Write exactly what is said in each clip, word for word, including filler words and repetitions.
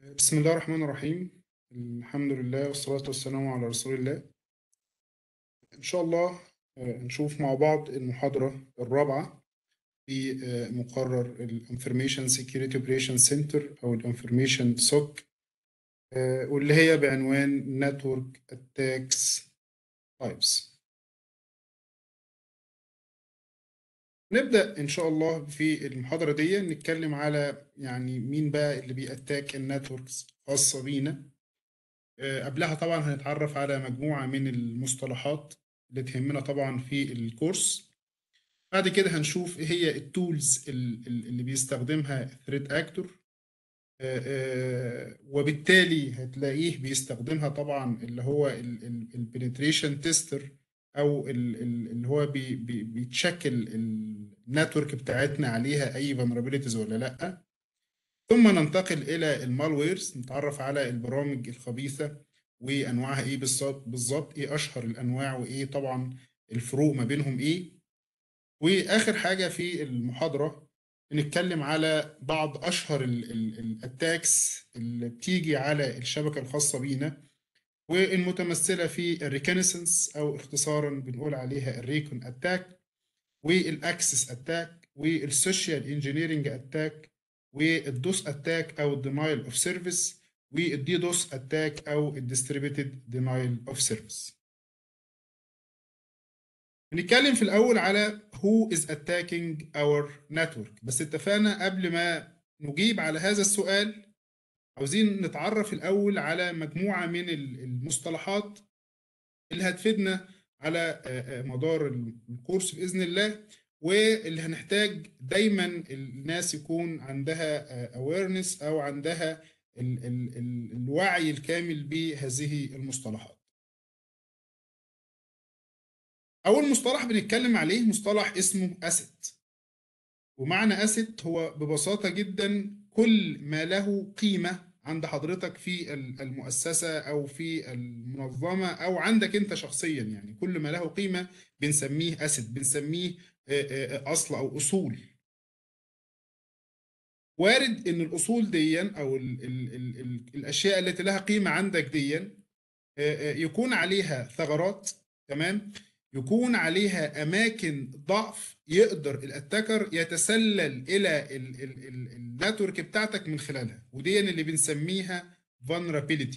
بسم الله الرحمن الرحيم. الحمد لله والصلاة والسلام على رسول الله. إن شاء الله آه، نشوف مع بعض المحاضرة الرابعة في آه، مقرر ال Information Security Operations Center أو ال Information سوك، آه، واللي هي بعنوان Network Attacks Types. نبدأ إن شاء الله في المحاضرة دي نتكلم على يعني مين بقى اللي بيأتاك النتوركس خاصة بينا. آه، قبلها طبعا هنتعرف على مجموعة من المصطلحات اللي تهمنا طبعا في الكورس. بعد كده هنشوف ايه هي التولز اللي بيستخدمها ثريت اكتور، وبالتالي هتلاقيه بيستخدمها طبعا اللي هو البنتريشن تيستر، او ال- ال- اللي هو بي- بي- بيتشكل النتورك بتاعتنا عليها اي vulnerabilities ولا لا. ثم ننتقل إلى المالويرز، نتعرف على البرامج الخبيثة وأنواعها إيه بالظبط بالظبط إيه أشهر الأنواع وإيه طبعا الفروق ما بينهم إيه. وآخر حاجة في المحاضرة نتكلم على بعض أشهر الأتاكس اللي بتيجي على الشبكة الخاصة بينا، والمتمثلة في الريكونيسنس أو اختصارا بنقول عليها الريكون أتاك، والاكسس اتاك، والسوشيال انجينيرنج اتاك، والدوس اتاك او الدينايل اوف سيرفيس، والدي دوس اتاك او الديستريبيوتد دينايل اوف سيرفيس. بنتكلم في الاول على who is attacking our network، بس اتفقنا قبل ما نجيب على هذا السؤال عاوزين نتعرف الاول على مجموعة من المصطلحات اللي هتفيدنا على آه، آه، مدار الكورس بإذن الله، واللي هنحتاج دايما الناس يكون عندها آه، awareness أو عندها ال ال ال الوعي الكامل بهذه المصطلحات. أول مصطلح بنتكلم عليه مصطلح اسمه asset، ومعنى asset هو ببساطة جدا كل ما له قيمة عند حضرتك في المؤسسة أو في المنظمة أو عندك أنت شخصيا، يعني كل ما له قيمة بنسميه asset، بنسميه آه، آه، أصل أو أصول. وارد إن الأصول دي أو ال ال ال ال الأشياء التي لها قيمة عندك دي آه، آه، يكون عليها ثغرات، تمام، يكون عليها اماكن ضعف يقدر الاتاكر يتسلل الى النتورك بتاعتك من خلالها، ودي اللي بنسميها vulnerability.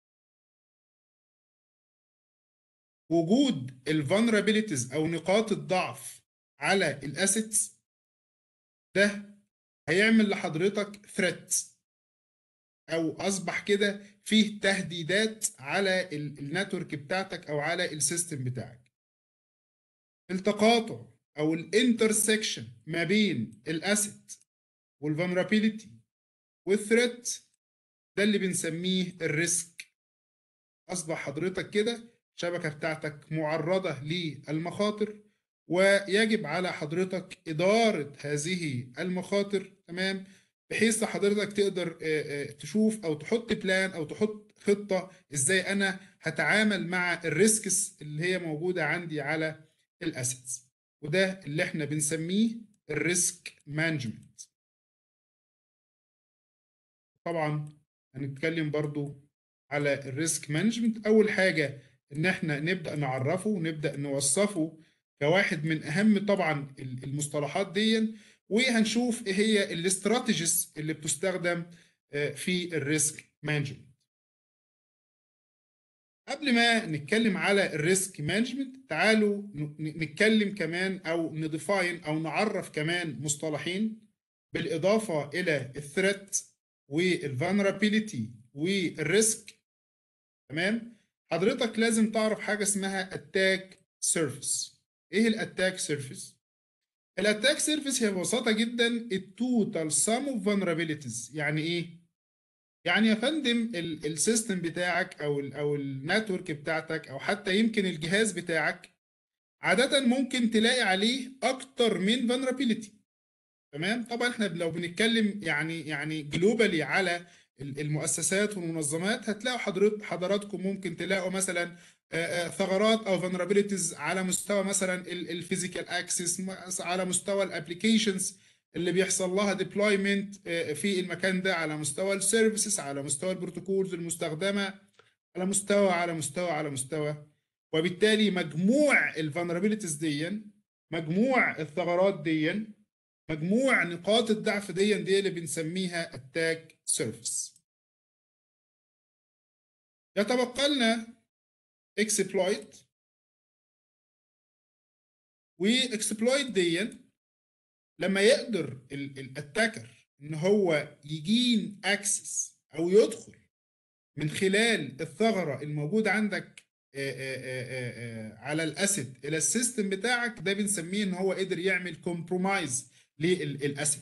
وجود الفولنربيليتيز او نقاط الضعف على الاسيتس ده هيعمل لحضرتك ثريت، او اصبح كده فيه تهديدات على النتورك بتاعتك او على السيستم بتاعك. التقاطع او الانترسكشن ما بين الاسيت والفولنربيليتي والثريت ده اللي بنسميه الريسك. اصبح حضرتك كده الشبكه بتاعتك معرضه للمخاطر، ويجب على حضرتك اداره هذه المخاطر، تمام، بحيث حضرتك تقدر آه، آه، تشوف او تحط بلان او تحط خطه ازاي انا هتعامل مع الريسكس اللي هي موجوده عندي على الاسيتس، وده اللي احنا بنسميه الريسك مانجمنت. طبعا هنتكلم برضو على الريسك مانجمنت. اول حاجه ان احنا نبدا نعرفه ونبدا نوصفه كواحد من اهم طبعا المصطلحات دي، وهنشوف ايه هي الاستراتيجيز اللي بتستخدم آه، في الريسك مانجمنت. قبل ما نتكلم على الريسك مانجمنت تعالوا ن- نتكلم كمان او نديفاين او نعرف كمان مصطلحين بالاضافه الى الثريت والفولنربيليتي والريسك. تمام، حضرتك لازم تعرف حاجه اسمها اتاك سيرفيس. ايه الاتاك سيرفيس؟ الاتاك سيرفيس هي ببساطه جدا التوتال سم اوف vulnerabilities. يعني ايه؟ يعني يا فندم ال- السيستم بتاعك او ال او النتورك بتاعتك او حتى يمكن الجهاز بتاعك عادة ممكن تلاقي عليه اكتر من vulnerability. تمام، طبعا احنا لو بنتكلم يعني يعني جلوبالي على ال- المؤسسات والمنظمات هتلاقوا حضرت حضراتكم ممكن تلاقوا مثلا آه، آه، ثغرات او vulnerabilities على مستوى مثلا الفيزيكال اكسس، على مستوى الابلكيشنز اللي بيحصل لها ديبلويمنت في المكان ده على مستوى السيرفيسز، على مستوى البروتوكولز المستخدمه، على مستوى على مستوى على مستوى. وبالتالي مجموع الفولنربيلتيز دي، مجموع الثغرات دي، مجموع نقاط الضعف دي دي اللي بنسميها اتاك سيرفيس. يتبقى لنا اكسبلويت، واكسبلويت دي لما يقدر الاتاكر ان هو يجين اكسس او يدخل من خلال الثغره الموجوده عندك آآ آآ آآ على الاسيت الى السيستم بتاعك، ده بنسميه ان هو قدر يعمل كومبرومايز للاسيت.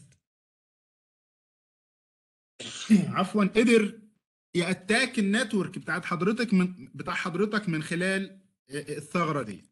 عفوا، قدر ياتاك النتورك بتاعت حضرتك من بتاع حضرتك من خلال الثغره دي.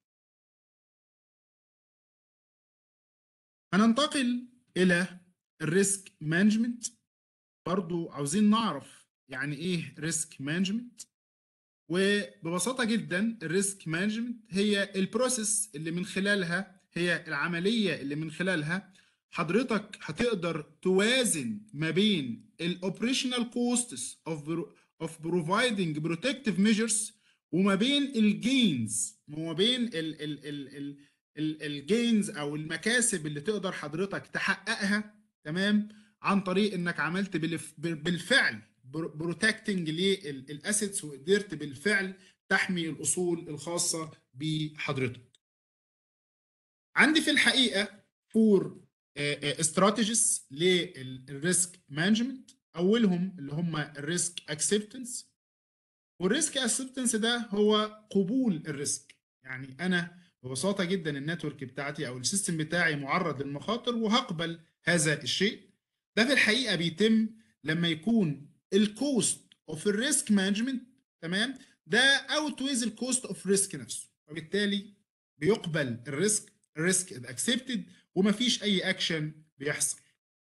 هننتقل الى الريسك مانجمنت. برضو عاوزين نعرف يعني ايه ريسك مانجمنت. وببساطه جدا الريسك مانجمنت هي البروسيس اللي من خلالها، هي العمليه اللي من خلالها حضرتك هتقدر توازن ما بين الاوبريشنال كوستس اوف اوف بروفايدنج بروتكتيف ميجرز، وما بين الجينز، وما بين ال ال ال ال الجينز او المكاسب اللي تقدر حضرتك تحققها، تمام، عن طريق انك عملت بالفعل بروتكتنج للاسيتس، وقدرت بالفعل تحمي الاصول الخاصه بحضرتك. عندي في الحقيقه فور استراتيجيز للريسك مانجمنت. اولهم اللي هم الريسك اكسبتنس. والريسك اكسبتنس ده هو قبول الريسك. يعني انا ببساطه جدا النتورك بتاعتي او السيستم بتاعي معرض للمخاطر وهقبل هذا الشيء. ده في الحقيقه بيتم لما يكون الكوست اوف الريسك مانجمنت، تمام، ده اوتويز الكوست اوف ريسك نفسه، وبالتالي بيقبل الريسك، الريسك اكسبتد، ومفيش اي اكشن بيحصل.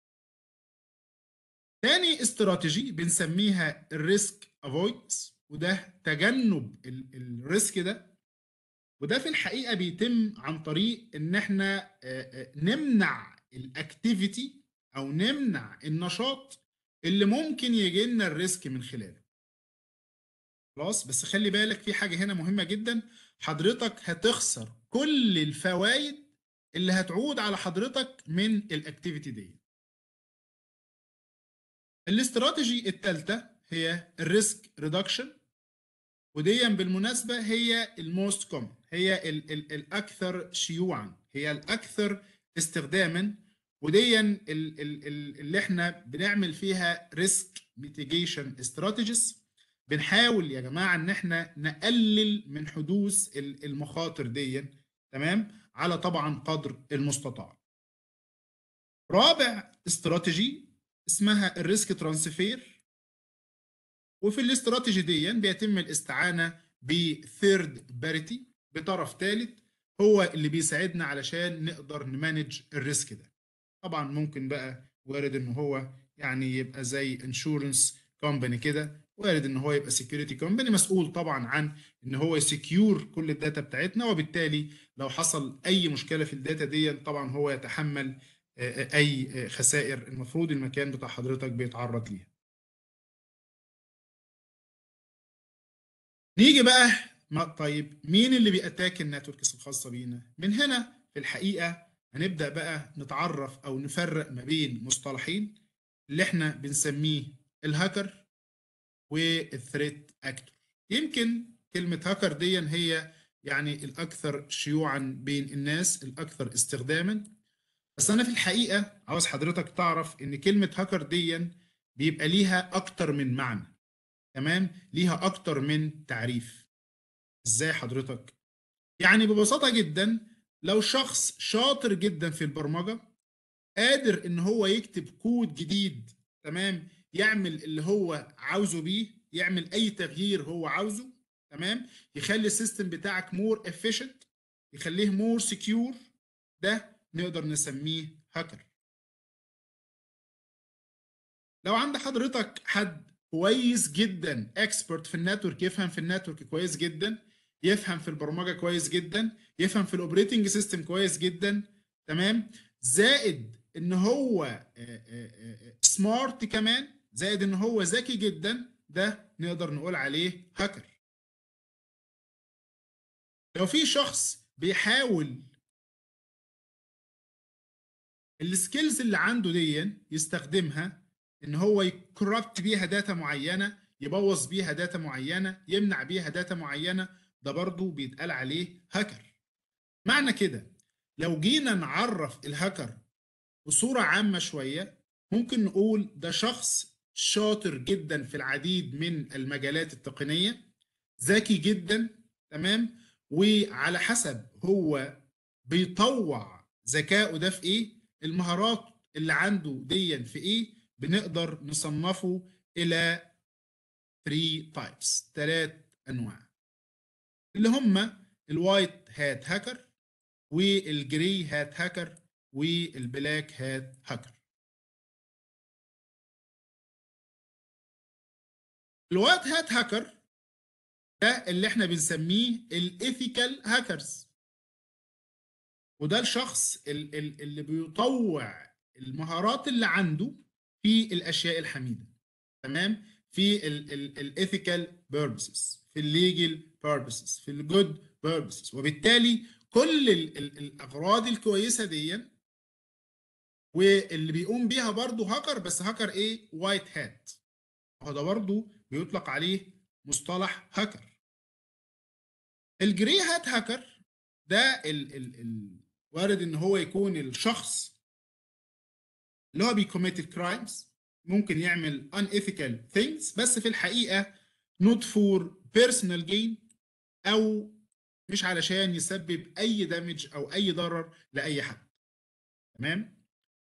تاني استراتيجي بنسميها الريسك افويدنس، وده تجنب الريسك ده. وده في الحقيقه بيتم عن طريق ان احنا نمنع الاكتيفيتي او نمنع النشاط اللي ممكن يجي لنا الريسك من خلاله. خلاص، بس خلي بالك في حاجه هنا مهمه جدا، حضرتك هتخسر كل الفوائد اللي هتعود على حضرتك من الاكتيفيتي دي. الاستراتيجي الثالثه هي الريسك ريدكشن، ودي بالمناسبه هي الموست كومن، هي ال ال الاكثر شيوعا، هي الاكثر استخداما، ودي ال ال اللي احنا بنعمل فيها ريسك ميتيجيشن استراتيجيز. بنحاول يا جماعه ان احنا نقلل من حدوث المخاطر دي، تمام، على طبعا قدر المستطاع. رابع استراتيجي اسمها الريسك ترانسفير. وفي الاستراتيجي دي بيتم الاستعانه بثيرد باريتي، بطرف ثالث هو اللي بيساعدنا علشان نقدر نمانج الريسك ده. طبعا ممكن بقى وارد ان هو يعني يبقى زي انشورنس كومباني كده، وارد ان هو يبقى سكيورتي كومباني مسؤول طبعا عن ان هو يسكيور كل الداتا بتاعتنا، وبالتالي لو حصل اي مشكله في الداتا دي طبعا هو يتحمل اي خسائر المفروض المكان بتاع حضرتك بيتعرض ليها. نيجي بقى ما طيب مين اللي بيأتاك النتوركس الخاصه بينا؟ من هنا في الحقيقه هنبدأ بقى نتعرف او نفرق ما بين مصطلحين اللي احنا بنسميه الهاكر والثريت اكتور. يمكن كلمة هاكر دي هي يعني الأكثر شيوعا بين الناس، الأكثر استخداما، بس أنا في الحقيقة عاوز حضرتك تعرف إن كلمة هاكر دي بيبقى ليها أكتر من معنى، تمام، ليها أكتر من تعريف. إزاي حضرتك؟ يعني ببساطة جدا لو شخص شاطر جدا في البرمجة قادر إن هو يكتب كود جديد، تمام، يعمل اللي هو عاوزه بيه، يعمل اي تغيير هو عاوزه، تمام، يخلي السيستم بتاعك مور افيشنت، يخليه مور سكيور، ده نقدر نسميه هاكر. لو عند حضرتك حد كويس جدا اكسبرت في النتورك، يفهم في النتورك كويس جدا، يفهم في البرمجه كويس جدا، يفهم في الاوبريتنج سيستم كويس جدا، تمام، زائد ان هو سمارت كمان، زائد ان هو ذكي جدا، ده نقدر نقول عليه هاكر. لو في شخص بيحاول السكيلز اللي عنده دي يستخدمها ان هو يكربت بيها داتا معينه، يبوظ بيها داتا معينه، يمنع بيها داتا معينه، ده برضو بيتقال عليه هاكر. معنى كده لو جينا نعرف الهاكر بصوره عامه شويه، ممكن نقول ده شخص شاطر جدا في العديد من المجالات التقنيه، ذكي جدا، تمام، وعلى حسب هو بيطوع ذكائه ده في ايه، المهارات اللي عنده دي في ايه، بنقدر نصنفه الى ثلاثة تايبس، ثلاث انواع، اللي هم الوايت هات هاكر، والجري هات هاكر، والبلاك هات هاكر. الوايت هات هاكر ده اللي احنا بنسميه الايثيكال هاكرز، وده الشخص اللي بيطوع المهارات اللي عنده في الاشياء الحميده، تمام، في الايثيكال بيربسز، في الليجل بيربسز، في الجود بيربسز، وبالتالي كل ال ال الاغراض الكويسه دي واللي بيقوم بيها برضه هاكر، بس هاكر ايه؟ وايت هات. هو ده برضه بيطلق عليه مصطلح هاكر. الجري هات هاكر ده ال ال ال وارد ان هو يكون الشخص اللي هو بيكوميت كرايمز، ممكن يعمل unethical things، بس في الحقيقه not for personal gain، او مش علشان يسبب اي دامج او اي ضرر لاي حد، تمام.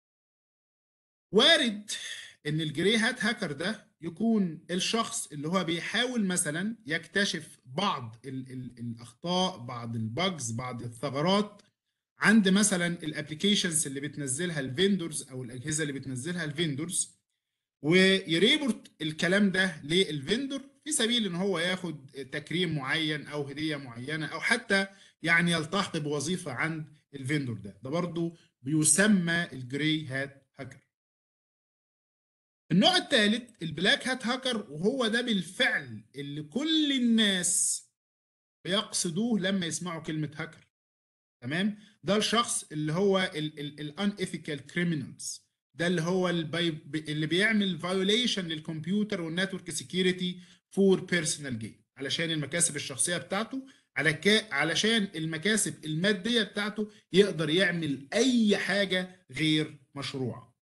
وارد ان الجري هات هاكر ده يكون الشخص اللي هو بيحاول مثلا يكتشف بعض ال ال الاخطاء، بعض الباجز، بعض الثغرات عند مثلا الابلكيشنز اللي بتنزلها الفيندورز او الاجهزه اللي بتنزلها الفيندورز، ويريبورت الكلام ده للفيندور في سبيل ان هو ياخد تكريم معين او هديه معينه، او حتى يعني يلتحق بوظيفه عند الفيندور ده. ده برضه بيسمى الجري هات هاكر. النوع الثالث البلاك هات هاكر، وهو ده بالفعل اللي كل الناس بيقصدوه لما يسمعوا كلمه هاكر، تمام. ده الشخص اللي هو الان ايثيكال كريمنالز، ده اللي هو اللي بيعمل فايوليشن للكمبيوتر والنتورك سكيورتي فور بيرسونال جين، علشان المكاسب الشخصيه بتاعته، على كا علشان المكاسب الماديه بتاعته، يقدر يعمل اي حاجه غير مشروعه.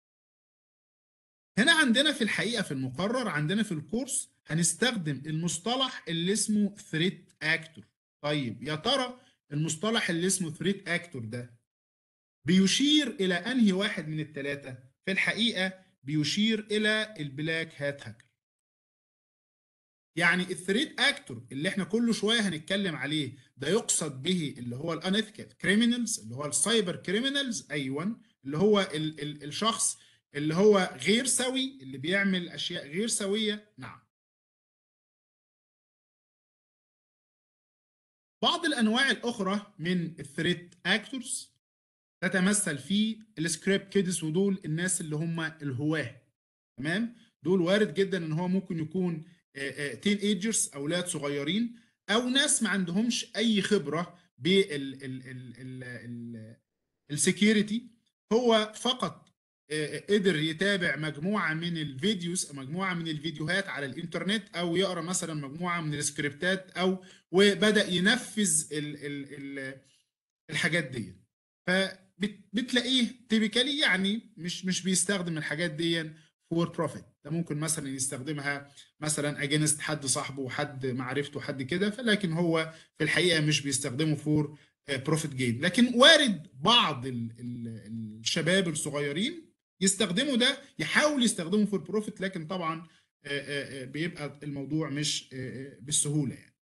هنا عندنا في الحقيقه في المقرر عندنا في الكورس هنستخدم المصطلح اللي اسمه ثريت اكتور. طيب يا ترى المصطلح اللي اسمه ثريت اكتور ده بيشير الى انهي واحد من الثلاثه؟ في الحقيقه بيشير الى البلاك هات هاكر. يعني الثريت اكتور اللي احنا كل شويه هنتكلم عليه ده يقصد به اللي هو الانثيكال كريمنالز، اللي هو السايبر كريمنالز، ايوه، اللي هو ال ال الشخص اللي هو غير سوي، اللي بيعمل اشياء غير سويه. نعم. بعض الانواع الاخرى من الثريت اكتورز تتمثل في السكريبت كيدز، ودول الناس اللي هم الهواه، تمام. دول وارد جدا ان هو ممكن يكون تين ايجرز، اولاد صغيرين، او ناس ما عندهمش اي خبره بالسكيورتي، هو فقط قدر يتابع مجموعه من الفيديوز، مجموعه من الفيديوهات على الانترنت، او يقرا مثلا مجموعه من السكريبتات، او وبدا ينفذ ال ال ال الحاجات دي. فبتلاقيه تيبيكالي يعني مش مش بيستخدم الحاجات دي فور بروفيت. ده ممكن مثلا يستخدمها مثلا اجينست حد صاحبه، حد معرفته، حد كده، فلكن هو في الحقيقه مش بيستخدمه فور بروفيت جين. لكن وارد بعض ال ال الشباب الصغيرين يستخدموا ده، يحاول يستخدمه فور بروفيت، لكن طبعا بيبقى الموضوع مش بالسهوله يعني.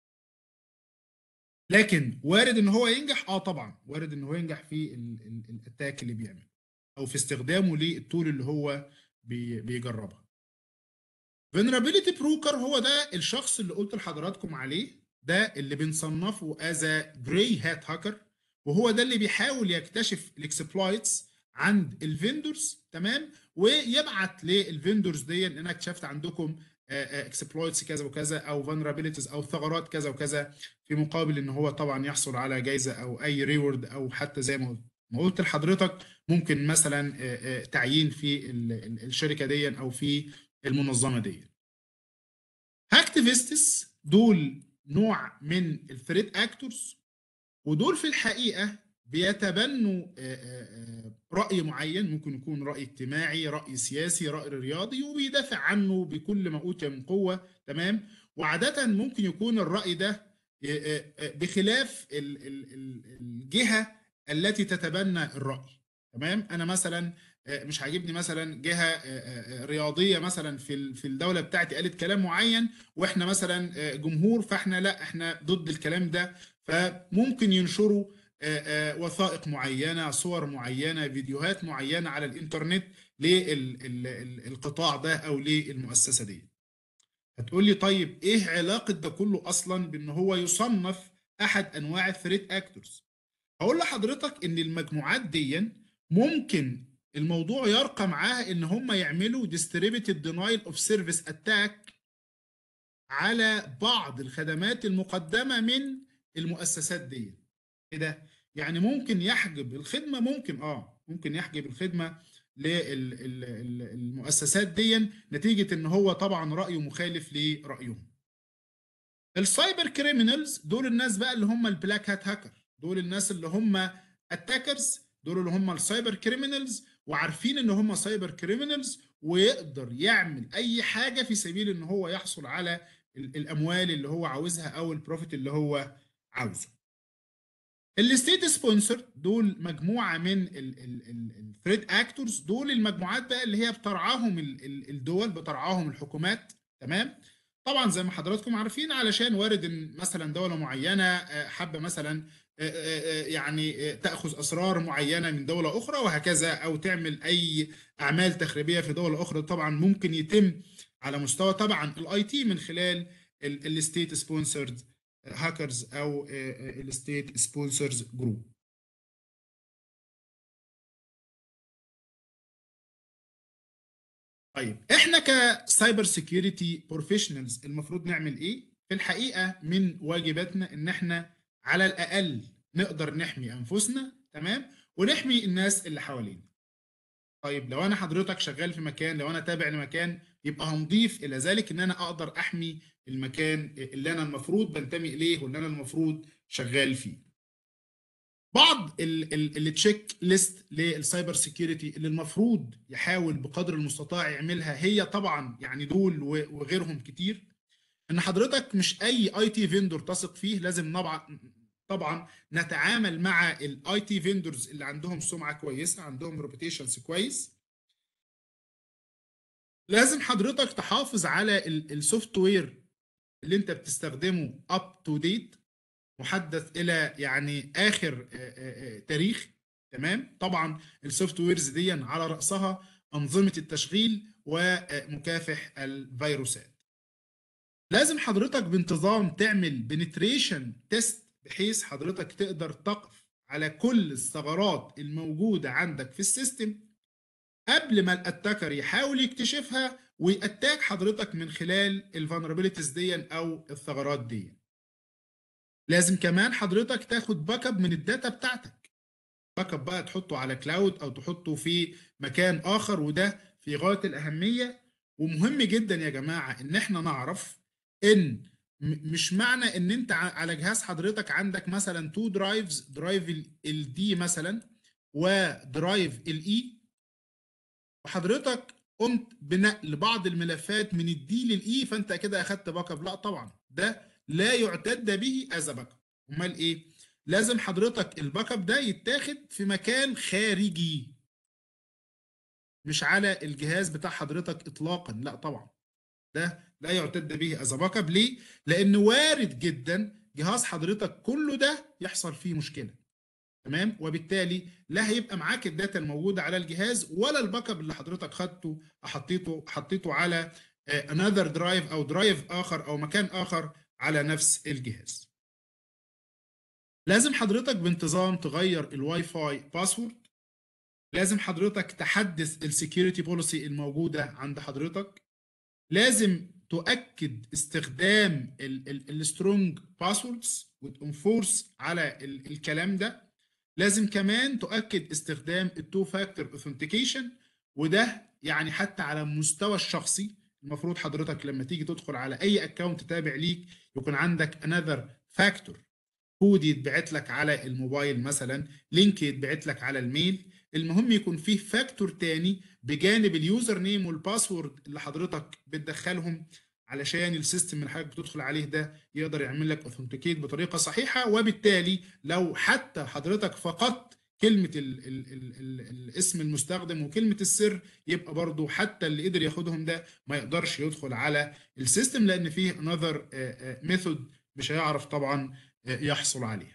لكن وارد ان هو ينجح، اه طبعا وارد ان هو ينجح في الاتاك اللي بيعمله، او في استخدامه للتول اللي هو بي بيجربها. فينرابيلتي بروكر هو ده الشخص اللي قلت لحضراتكم عليه، ده اللي بنصنفه از جراي هات هاكر، وهو ده اللي بيحاول يكتشف الاكسبلويتس عند الفيندورز، تمام، ويبعت للفيندورز دي ان انا اكتشفت عندكم اكسبلويتس كذا وكذا او فولنربيلتيز او ثغرات كذا وكذا، في مقابل ان هو طبعا يحصل على جائزه او اي ريورد، او حتى زي ما قلت ما قلت لحضرتك ممكن مثلا آه، آه، تعيين في ال- ال- الشركه دي او في المنظمه دي. هاكتيفيستس دول نوع من الثريت اكتورز، ودول في الحقيقه بيتبنوا آه، آه، آه، رأي معين، ممكن يكون رأي اجتماعي، رأي سياسي، رأي رياضي، وبيدافع عنه بكل ما أوتي من قوة، تمام. وعادة ممكن يكون الرأي ده آه، آه، آه، بخلاف ال- ال- ال- الجهة التي تتبنى الرأي، تمام. أنا مثلا آه، مش عاجبني مثلا جهة آه، آه، آه، رياضية مثلا في ال- في الدولة بتاعتي قالت كلام معين، واحنا مثلا آه، جمهور، فاحنا لا، احنا ضد الكلام ده، فممكن ينشروا آه، آه، وثائق معينة، صور معينة، فيديوهات معينة على الإنترنت للقطاع ده أو للمؤسسة دي. هتقول لي طيب إيه علاقة ده كله أصلا بأن هو يصنف أحد أنواع الثريت أكتورز؟ هقول لحضرتك إن المجموعات دي ممكن الموضوع يرقى معاها إن هم يعملوا distributed denial of service attack على بعض الخدمات المقدمة من المؤسسات دي. ايه ده؟ يعني ممكن يحجب الخدمة، ممكن اه ممكن يحجب الخدمة للمؤسسات دي نتيجة ان هو طبعا رأيه مخالف لرأيهم. السايبر كريمنالز دول الناس بقى اللي هم البلاك هات هاكر، دول الناس اللي هم اتاكرز، دول اللي هم السايبر كريمنالز، وعارفين ان هم سايبر كريمنالز، ويقدر يعمل اي حاجة في سبيل ان هو يحصل على الاموال اللي هو عاوزها او البروفيت اللي هو عاوزه. الستيت سبونسر دول مجموعه من الثريد اكتورز، دول المجموعات بقى اللي هي بترعاهم ال- ال- الدول، بترعاهم الحكومات، تمام. طبعا زي ما حضراتكم عارفين، علشان وارد ان مثلا دوله معينه آه، حابه مثلا آه، آه، آه، يعني آه، تاخذ اسرار معينه من دوله اخرى وهكذا، او تعمل اي اعمال تخريبيه في دوله اخرى، طبعا ممكن يتم على مستوى طبعا الاي تي من خلال الستيت سبونسرد هاكرز او الستيت سبونسرز جروب. طيب احنا كسايبر سيكيورتي بروفيشنالز المفروض نعمل ايه؟ في الحقيقه من واجباتنا ان احنا على الاقل نقدر نحمي انفسنا، تمام، ونحمي الناس اللي حوالينا. طيب لو انا حضرتك شغال في مكان، لو انا تابع لمكان، يبقى هنضيف الى ذلك ان انا اقدر احمي المكان اللي انا المفروض بنتمي اليه واللي انا المفروض شغال فيه. بعض التشيك ليست للسايبر سيكيورتي اللي المفروض يحاول بقدر المستطاع يعملها، هي طبعا يعني دول وغيرهم كتير. ان حضرتك مش اي اي تي فيندور تثق فيه، لازم طبعا طبعا نتعامل مع الاي تي فيندورز اللي عندهم سمعه كويسه، عندهم ريبيتيشنز كويس. لازم حضرتك تحافظ على السوفت وير اللي انت بتستخدمه اب تو ديت، محدث الى يعني اخر آه، آه، آه، تاريخ، تمام. طبعا السوفت ويرز دي على راسها انظمه التشغيل ومكافح الفيروسات. لازم حضرتك بانتظام تعمل بنتريشن تيست، بحيث حضرتك تقدر تقف على كل الثغرات الموجوده عندك في السيستم قبل ما الاتاكر يحاول يكتشفها ويأتاك حضرتك من خلال الفولنربيلتيز دي او الثغرات دي. لازم كمان حضرتك تاخد باك اب من الداتا بتاعتك، باك اب بقى تحطه على كلاود او تحطه في مكان اخر، وده في غاية الأهمية. ومهم جدا يا جماعة ان احنا نعرف ان م- مش معنى ان انت ع- على جهاز حضرتك عندك مثلا تو درايفز، درايف الدي مثلا ودرايف الاي، وحضرتك قمت بنقل بعض الملفات من الدي للاي، فانت كده اخدت باك اب. لا طبعا، ده لا يعتد به از باك اب. امال ايه؟ لازم حضرتك الباك اب ده يتاخد في مكان خارجي، مش على الجهاز بتاع حضرتك اطلاقا، لا طبعا، ده لا يعتد به از باك اب. ليه؟ لان وارد جدا جهاز حضرتك كله ده يحصل فيه مشكله، تمام، وبالتالي لا هيبقى معاك الداتا الموجوده على الجهاز، ولا الباك اب اللي حضرتك خدته حطيته حطيته على انذر درايف او درايف اخر او مكان اخر على نفس الجهاز. لازم حضرتك بانتظام تغير الواي فاي باسورد لازم حضرتك تحدث السكيورتي بوليسي الموجوده عند حضرتك. لازم تؤكد استخدام السترونج باسوردز وتنفورس على ال- الكلام ده. لازم كمان تؤكد استخدام التو فاكتور اوثنتيكيشن، وده يعني حتى على المستوى الشخصي المفروض حضرتك لما تيجي تدخل على اي اكونت تابع ليك يكون عندك انذر فاكتور، كود يتبعت لك على الموبايل مثلا، لينك يتبعت لك على الميل. المهم يكون فيه فاكتور تاني بجانب اليوزر نيم والباسورد اللي حضرتك بتدخلهم، علشان السيستم اللي حضرتك بتدخل عليه ده يقدر يعمل لك اوثنتيكيت بطريقه صحيحه. وبالتالي لو حتى حضرتك فقدت كلمه ال ال ال ال الاسم المستخدم وكلمه السر، يبقى برضو حتى اللي قدر ياخدهم ده ما يقدرش يدخل على السيستم، لان فيه another ميثود مش هيعرف طبعا يحصل عليها.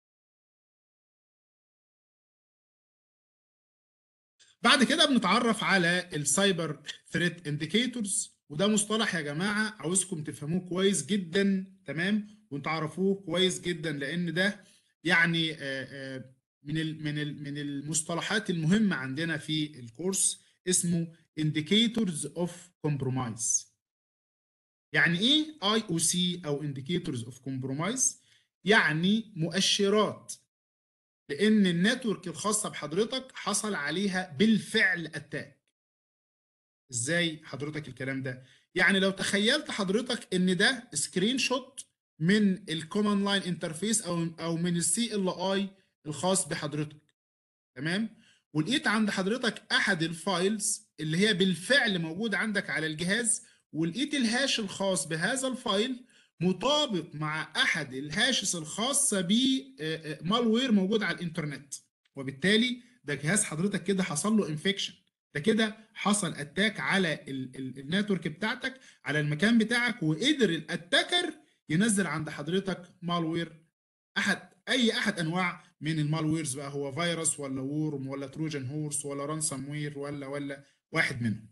بعد كده بنتعرف على السايبر ثريت انديكيتورز، وده مصطلح يا جماعه عاوزكم تفهموه كويس جدا، تمام، وتعرفوه كويس جدا، لان ده يعني آه، آه، من ال من ال من المصطلحات المهمه عندنا في الكورس. اسمه indicators of compromise. يعني ايه اي او سي او indicators of compromise؟ يعني مؤشرات لان النتورك الخاصه بحضرتك حصل عليها بالفعل اتاك. ازاي حضرتك الكلام ده؟ يعني لو تخيلت حضرتك ان ده سكرين شوت من الكوماند لاين انترفيس او او من السي ال اي الخاص بحضرتك، تمام، ولقيت عند حضرتك احد الفايلز اللي هي بالفعل موجود عندك على الجهاز، ولقيت الهاش الخاص بهذا الفايل مطابق مع احد الهاشز الخاصه بمالوير موجود على الانترنت، وبالتالي ده جهاز حضرتك كده حصل له انفكشن. ده كده حصل اتاك على النتورك بتاعتك، على المكان بتاعك، وقدر الاتاكر ينزل عند حضرتك مالوير، احد اي احد انواع من المالويرز بقى، هو فيروس ولا وورم ولا تروجن هورس ولا رانسام وير ولا ولا واحد منهم.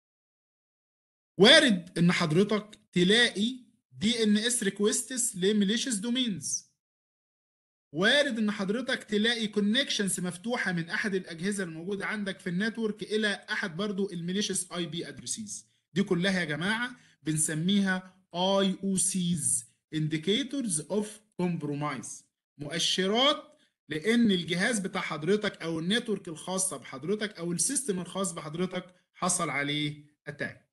وارد ان حضرتك تلاقي دي ان اس ريكويستس لميليشيس دومينز. وارد ان حضرتك تلاقي كونكشنز مفتوحه من احد الاجهزه الموجوده عندك في النتورك الى احد برضو الميليشيس اي بي ادريسيز. دي كلها يا جماعه بنسميها اي او سيز، indicators of compromise، مؤشرات لان الجهاز بتاع حضرتك او النتورك الخاصه بحضرتك او السيستم الخاص بحضرتك حصل عليه اتاك.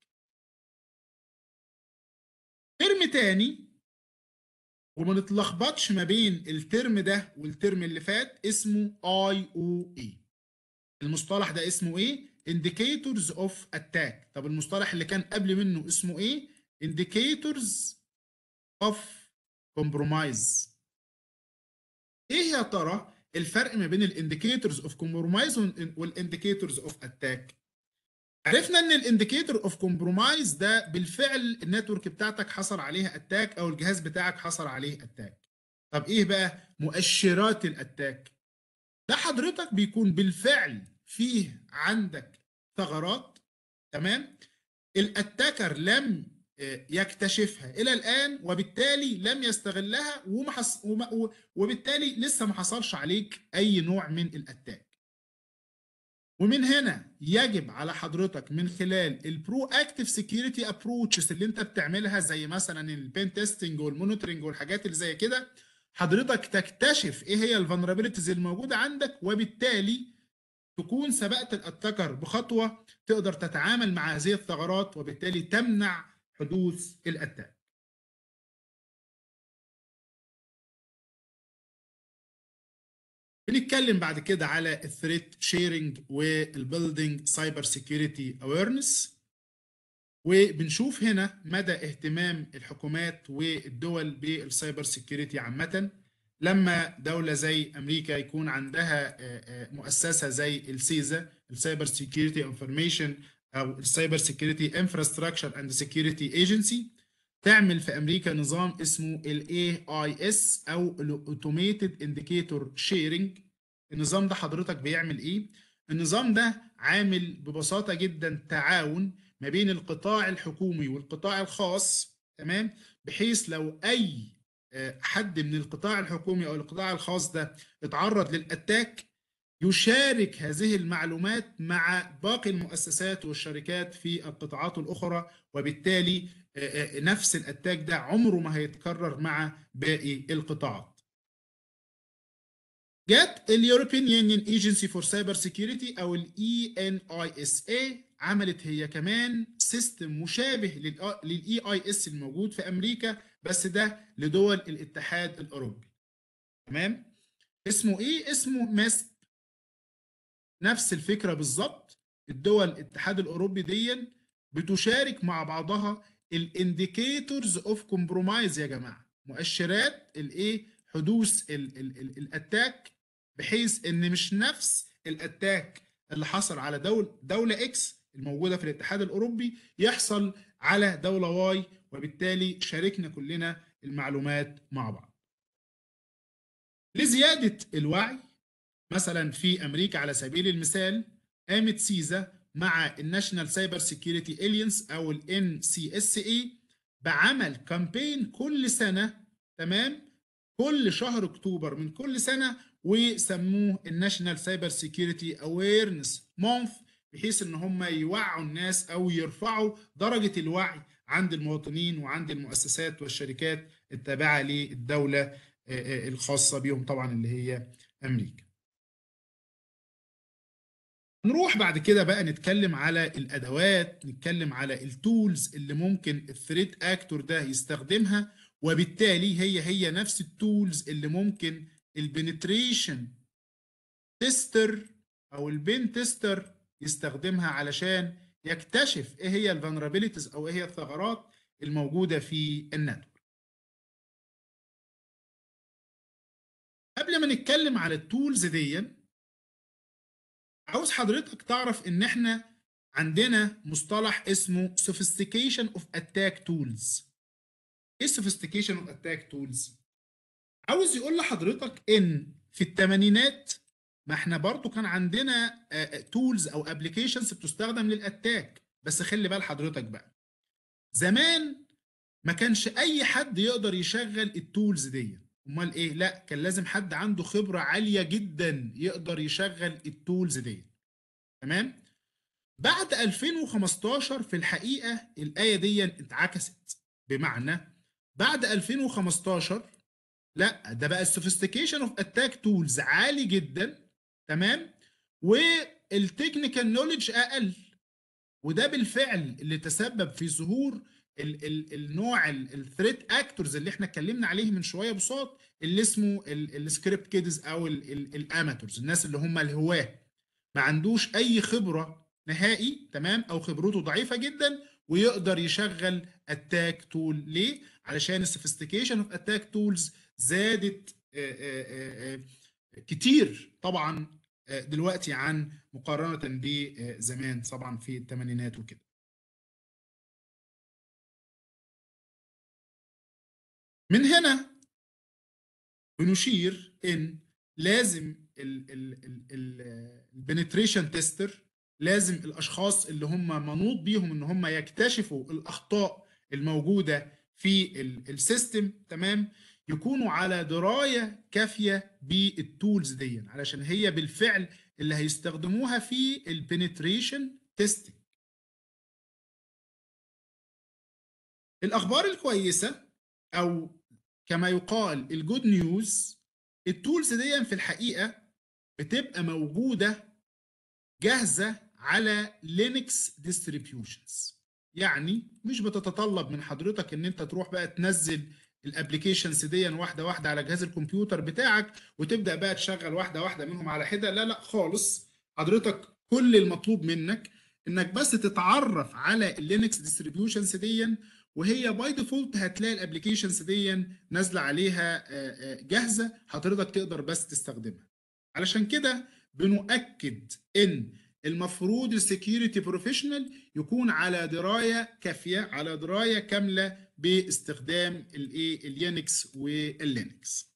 ترم تاني، وما نتلخبطش ما بين الترم ده والترم اللي فات، اسمه اي او اي. المصطلح ده اسمه ايه؟ indicators of attack. طب المصطلح اللي كان قبل منه اسمه ايه؟ indicators of compromise. ايه يا ترى الفرق ما بين الانديكيتورز اوف كومبرومايز والانديكيتورز اوف اتاك؟ عرفنا ان الانديكيتور اوف كومبرومايز ده بالفعل النتورك بتاعتك حصل عليها اتاك او الجهاز بتاعك حصل عليه اتاك. طب ايه بقى مؤشرات الاتاك؟ ده حضرتك بيكون بالفعل فيه عندك ثغرات، تمام، الاتاكر لم يكتشفها الى الان، وبالتالي لم يستغلها ومحص... وم... وبالتالي لسه ما حصلش عليك اي نوع من الاتاك. ومن هنا يجب على حضرتك من خلال البرو اكتيف سكيورتي ابروتشز اللي انت بتعملها، زي مثلا البين تيستنج والمونيتورنج والحاجات اللي زي كده، حضرتك تكتشف ايه هي الفولنربيلتيز الموجوده عندك، وبالتالي تكون سبقت الاتاكر بخطوه تقدر تتعامل مع هذه الثغرات، وبالتالي تمنع حدوث الاتاك. بنتكلم بعد كده على الثريت شيرنج والبيلدينج سايبر سيكيورتي اويرنس، وبنشوف هنا مدى اهتمام الحكومات والدول بالسايبر سيكيورتي عامة. لما دولة زي أمريكا يكون عندها مؤسسة زي السيزا، السايبر سيكيورتي انفورميشن أو السايبر سيكيورتي انفراستراكشر اند سيكيورتي ايجنسي، تعمل في أمريكا نظام اسمه ال إيه آي إس أو ال Automated Indicator Sharing. النظام ده حضرتك بيعمل إيه؟ النظام ده عامل ببساطة جدا تعاون ما بين القطاع الحكومي والقطاع الخاص، تمام، بحيث لو اي حد من القطاع الحكومي او القطاع الخاص ده اتعرض للاتاك، يشارك هذه المعلومات مع باقي المؤسسات والشركات في القطاعات الأخرى، وبالتالي نفس الأتاك ده عمره ما هيتكرر مع باقي القطاعات. جت اليوروبيان يونيون ايجنسي فور سايبر سيكيورتي او الاي ان اي اس اي، عملت هي كمان سيستم مشابه للاي اي اس الموجود في امريكا، بس ده لدول الاتحاد الاوروبي. تمام. اسمه ايه؟ اسمه ماست. نفس الفكره بالظبط. الدول الاتحاد الاوروبي دي بتشارك مع بعضها الانديكيتورز اوف كومبرومايز يا جماعه، مؤشرات الايه، حدوث الاتاك، بحيث ان مش نفس الاتاك اللي حصل على دول دوله اكس الموجوده في الاتحاد الاوروبي يحصل على دوله واي، وبالتالي شاركنا كلنا المعلومات مع بعض. لزياده الوعي، مثلا في امريكا على سبيل المثال قامت سيزا مع الناشونال سايبر سيكيورتي الينس او الان سي اس اي بعمل كامبين كل سنه. تمام. كل شهر اكتوبر من كل سنه، وسموه الناشونال سايبر سيكيورتي اويرنس مونث، بحيث ان هم يوعوا الناس او يرفعوا درجه الوعي عند المواطنين وعند المؤسسات والشركات التابعه للدوله الخاصه بيهم طبعا اللي هي امريكا. نروح بعد كده بقى نتكلم على الادوات، نتكلم على التولز اللي ممكن الثريت اكتور ده يستخدمها، وبالتالي هي هي نفس التولز اللي ممكن البنتريشن تيستر او البين تيستر يستخدمها علشان يكتشف ايه هي الفولنربيليتيز او ايه هي الثغرات الموجوده في النتورك. قبل ما نتكلم على التولز دي، عاوز حضرتك تعرف ان احنا عندنا مصطلح اسمه sophistication of attack tools. ايه sophistication of attack tools؟ عاوز يقول لحضرتك ان في الثمانينات ما احنا برضو كان عندنا تولز او ابلكيشنز بتستخدم للاتاك، بس خلي بال حضرتك بقى، زمان ما كانش اي حد يقدر يشغل التولز دي. امال ايه؟ لا، كان لازم حد عنده خبرة عالية جدا يقدر يشغل التولز دي. تمام. بعد ألفين وخمستاشر في الحقيقة الآية دي اتعكست، بمعنى بعد ألفين وخمستاشر لا، ده بقى السوفيستيكيشن اوف اتاك تولز عالي جدا. تمام. والتكنيكال نوليدج اقل، وده بالفعل اللي تسبب في ظهور ال ال النوع الثريت اكتورز اللي احنا اتكلمنا عليه من شويه بصوت، اللي اسمه السكريبت كيدز او الاماتورز، الناس اللي هم الهواه، ما عندوش اي خبره نهائي. تمام. او خبرته ضعيفه جدا ويقدر يشغل اتاك تول. ليه؟ علشان السوفيستيكيشن اوف اتاك تولز زادت آآ آآ كتير طبعا دلوقتي عن مقارنه بزمان طبعا في الثمانينات وكده. من هنا بنشير ان لازم البنتريشن تيستر، لازم الاشخاص اللي هم منوط بيهم ان هم يكتشفوا الاخطاء الموجوده في السيستم، تمام، يكونوا على درايه كافيه بالتولز دي، علشان هي بالفعل اللي هيستخدموها في البنتريشن تيستنج. الاخبار الكويسه او كما يقال الجود نيوز، التولز دي في الحقيقه بتبقى موجوده جاهزه على لينكس ديستريبيوشنز. يعني مش بتتطلب من حضرتك ان انت تروح بقى تنزل الابلكيشنز دي واحده واحده على جهاز الكمبيوتر بتاعك وتبدا بقى تشغل واحده واحده منهم على حده. لا لا خالص. حضرتك كل المطلوب منك انك بس تتعرف على اللينكس ديستريبيوشنز دي، وهي باي ديفولت هتلاقي الابلكيشنز دي نازله عليها جاهزه، حضرتك تقدر بس تستخدمها. علشان كده بنؤكد ان المفروض السكيورتي بروفيشنال يكون على درايه كافيه، على درايه كامله باستخدام الايه اليونكس واللينكس.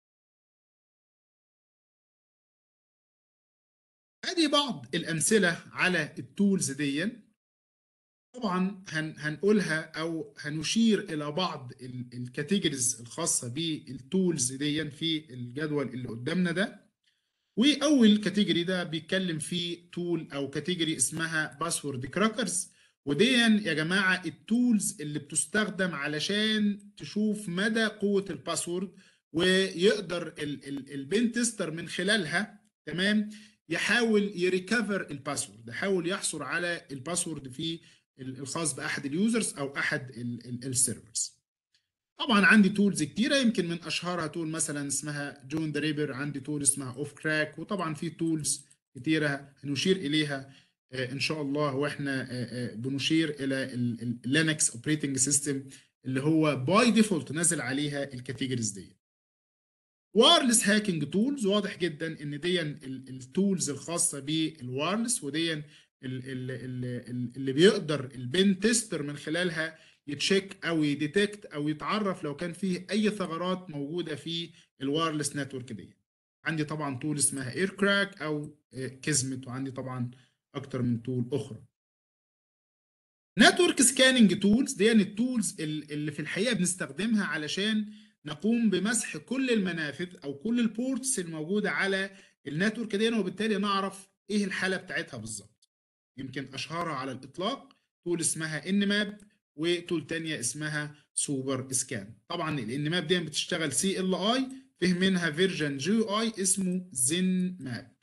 ادي بعض الامثله على التولز دي. طبعا هن هنقولها او هنشير الى بعض الكاتيجوريز الخاصه بالتولز دي في الجدول اللي قدامنا ده. واول كاتيجوري ده بيتكلم فيه تول او كاتيجوري اسمها باسورد كراكرز، ودي يا جماعه التولز اللي بتستخدم علشان تشوف مدى قوه الباسورد، ويقدر البين تيستر من خلالها تمام يحاول يريكفر الباسورد، يحاول يحصل على الباسورد في الخاص باحد اليوزرز او احد السيرفرز. طبعا عندي تولز كتيره، يمكن من اشهرها تول مثلا اسمها جون دريبر، عندي تول اسمها اوف كراك، وطبعا في تولز كتيره هنشير اليها ان شاء الله واحنا بنشير الى اللينكس اوبريتنج سيستم اللي هو باي ديفولت نازل عليها الكاتيجوريز دي. وايرلس هاكينج تولز، واضح جدا ان دي التولز الخاصه بالوايرلس، ودي اللي بيقدر البين تيستر من خلالها يتشيك او يديتكت او يتعرف لو كان فيه اي ثغرات موجوده في الوايرلس نتورك دي. عندي طبعا تول اسمها اير كراك او كيزمت، وعندي طبعا اكتر من تول اخرى. نتورك سكاننج تولز دي التولز اللي في الحقيقه بنستخدمها علشان نقوم بمسح كل المنافذ او كل البورتس الموجوده على النتورك دي، وبالتالي نعرف ايه الحاله بتاعتها بالظبط. يمكن اشهرها على الاطلاق تول اسمها ان ماب، وتول تانية اسمها سوبر سكان. طبعا الان ماب دي بتشتغل سي ال اي، فيه منها فيرجن جي اي اسمه زين ماب.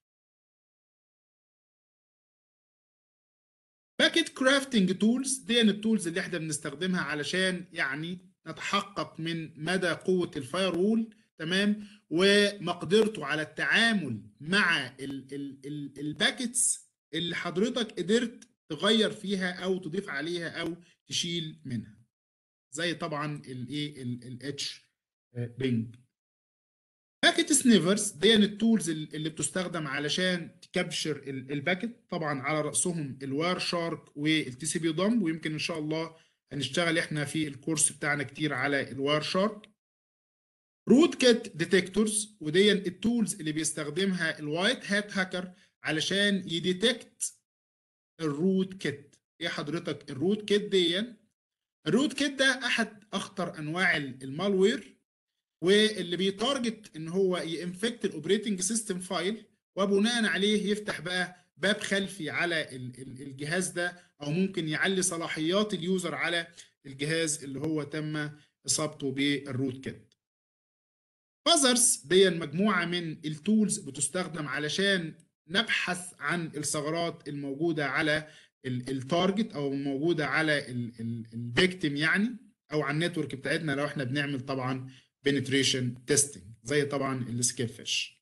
باكيت كرافتنج تولز دي التولز اللي احنا بنستخدمها علشان يعني نتحقق من مدى قوة الفاير وول تمام، ومقدرته على التعامل مع الباكيتس اللي حضرتك قدرت تغير فيها او تضيف عليها او تشيل منها، زي طبعا الايه الاتش بينج. باكيت سنيفرز دي التولز اللي بتستخدم علشان تكابشر الباكيت، طبعا على راسهم الواير شارك والتي سي بي ضم، ويمكن ان شاء الله هنشتغل احنا في الكورس بتاعنا كتير على الواير شارك. روت كيت ديتكتورز، ودي التولز اللي بيستخدمها الوايت هات هاكر علشان يديتكت الروت كيت. ايه حضرتك الروت كيت دي؟ الروت كيت ده احد اخطر انواع المالوير، واللي بيتارجت ان هو ينفكت الاوبريتنج سيستم فايل، وبناء عليه يفتح بقى باب خلفي على الجهاز ده، او ممكن يعلي صلاحيات اليوزر على الجهاز اللي هو تم اصابته بالروت كيت. فازرز دي مجموعه من التولز بتستخدم علشان نبحث عن الثغرات الموجوده على التارجت او الموجوده على الفيكتيم يعني، او على النتورك بتاعتنا لو احنا بنعمل طبعا penetration testing زي طبعا السكيب فيش.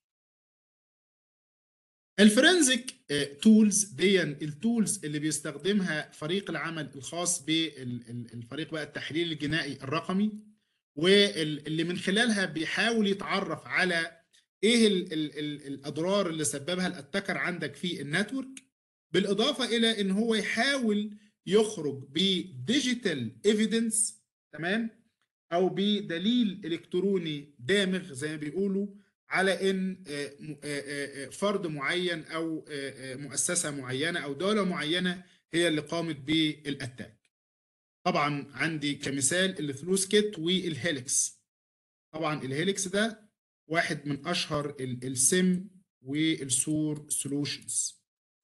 الفورنزيك تولز دي التولز اللي بيستخدمها فريق العمل الخاص بالفريق بقى التحليل الجنائي الرقمي، واللي من خلالها بيحاول يتعرف على ايه ال ال ال الاضرار اللي سببها الاتاكر عندك في النتورك، بالاضافه الى ان هو يحاول يخرج بديجيتال ايفيدنس تمام، او بدليل الكتروني دامغ زي ما بيقولوا على ان فرد معين او مؤسسه معينه او دوله معينه هي اللي قامت بالاتاك. طبعا عندي كمثال الثلوث كيت والهيليكس. طبعا الهيليكس ده واحد من اشهر السم والسور سولوشنز.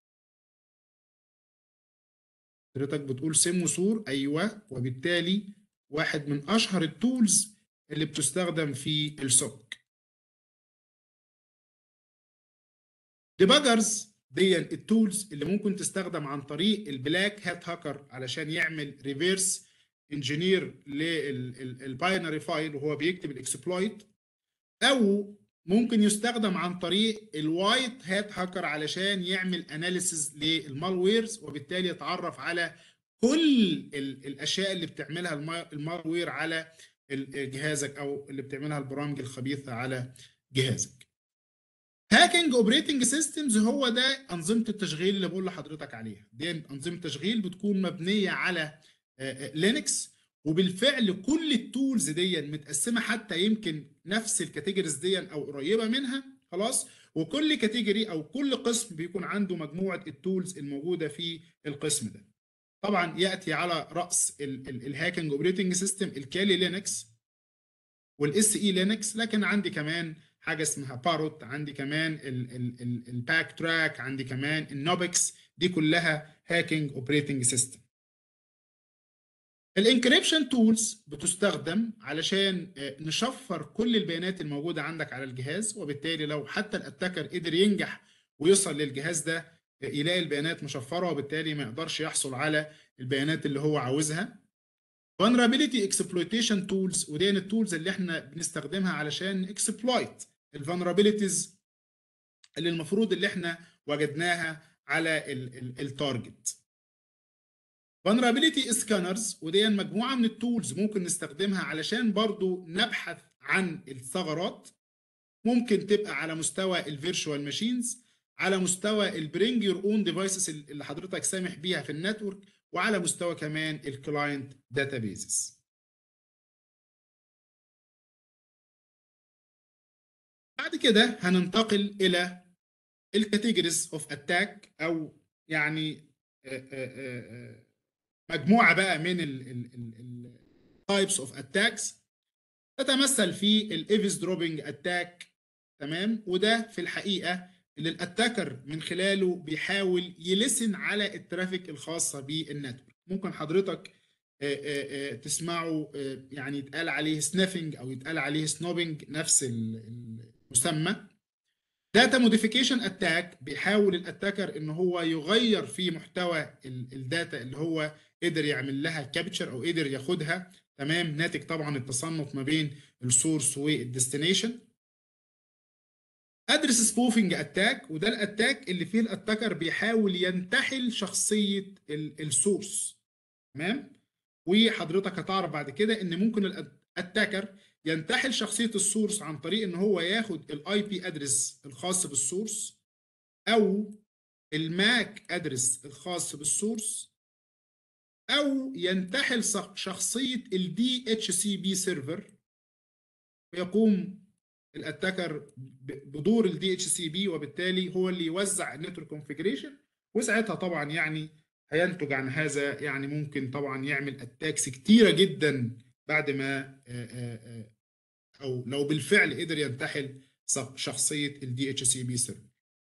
حضرتك بتقول سم وسور، ايوه، وبالتالي واحد من اشهر التولز اللي بتستخدم في السوك. ديباجرز دي التولز اللي ممكن تستخدم عن طريق البلاك هات هاكر علشان يعمل ريفيرس انجينير للباينري فايل وهو بيكتب الاكسبلويت، او ممكن يستخدم عن طريق الوايت هات هاكر علشان يعمل اناليسز للمالويرز، وبالتالي يتعرف على كل الاشياء اللي بتعملها المالوير على جهازك او اللي بتعملها البرامج الخبيثه على جهازك. هاكينج اوبريتنج سيستمز هو ده انظمه التشغيل اللي بقول لحضرتك عليها، دي انظمه تشغيل بتكون مبنيه على لينكس، وبالفعل كل التولز دي متقسمه حتى يمكن نفس الكاتيجوريز دي او قريبه منها خلاص، وكل كاتيجوري او كل قسم بيكون عنده مجموعه التولز الموجوده في القسم ده. طبعا ياتي على راس الهاكينج اوبريتنج سيستم الكالي لينكس والاس اي لينكس، لكن عندي كمان حاجه اسمها باروت، عندي كمان الباك تراك، عندي كمان النوبكس، دي كلها هاكينج اوبريتنج سيستم. الانكريبشن تولز بتستخدم علشان نشفر كل البيانات الموجوده عندك على الجهاز، وبالتالي لو حتى الاتاكر قدر ينجح ويوصل للجهاز ده يلاقي البيانات مشفره، وبالتالي ما يقدرش يحصل على البيانات اللي هو عاوزها. vulnerability exploitation tools، ودي التولز اللي احنا بنستخدمها علشان اكسبلويت الفولنربيليتيز اللي المفروض اللي احنا وجدناها على التارجت. vulnerability scanners، ودي مجموعه من التولز ممكن نستخدمها علشان برضو نبحث عن الثغرات. ممكن تبقى على مستوى الفيرتشوال ماشينز، على مستوى البرينج يور اون ديفايسز اللي حضرتك سامح بيها في النتورك، وعلى مستوى كمان الكلاينت داتابيزز. بعد كده هننتقل الى الكاتيجوريز اوف اتاك، او يعني مجموعه بقى من التايبس اوف اتاكس، تتمثل في الايفز دروبنج اتاك. تمام، وده في الحقيقه اللي الاتاكر من خلاله بيحاول يلسن على الترافيك الخاصه بالنتورك. ممكن حضرتك تسمعوا يعني يتقال عليه سنافنج او يتقال عليه سنوبنج، نفس المسمى. داتا موديفيكيشن اتاك، بيحاول الاتاكر ان هو يغير في محتوى الداتا اللي هو قدر يعمل لها كابتشر او قدر ياخدها، تمام، ناتج طبعا التصنف ما بين السورس والديستنيشن. ادرس سبوفنج اتاك، وده الاتاك اللي فيه الاتاكر بيحاول ينتحل شخصيه السورس. تمام، وحضرتك هتعرف بعد كده ان ممكن الاتاكر ينتحل شخصيه السورس عن طريق ان هو ياخد الاي بي ادرس الخاص بالسورس، او الماك ادرس الخاص بالسورس، او ينتحل شخصيه الدي اتش سي بي سيرفر، ويقوم الاتاكر بدور الدي اتش سي بي، وبالتالي هو اللي يوزع النتورك كونفيجريشن. وساعتها طبعا يعني هينتج عن هذا يعني ممكن طبعا يعمل اتاكس كتيره جدا بعد ما او لو بالفعل قدر ينتحل شخصيه الدي اتش سي بي سيرفر.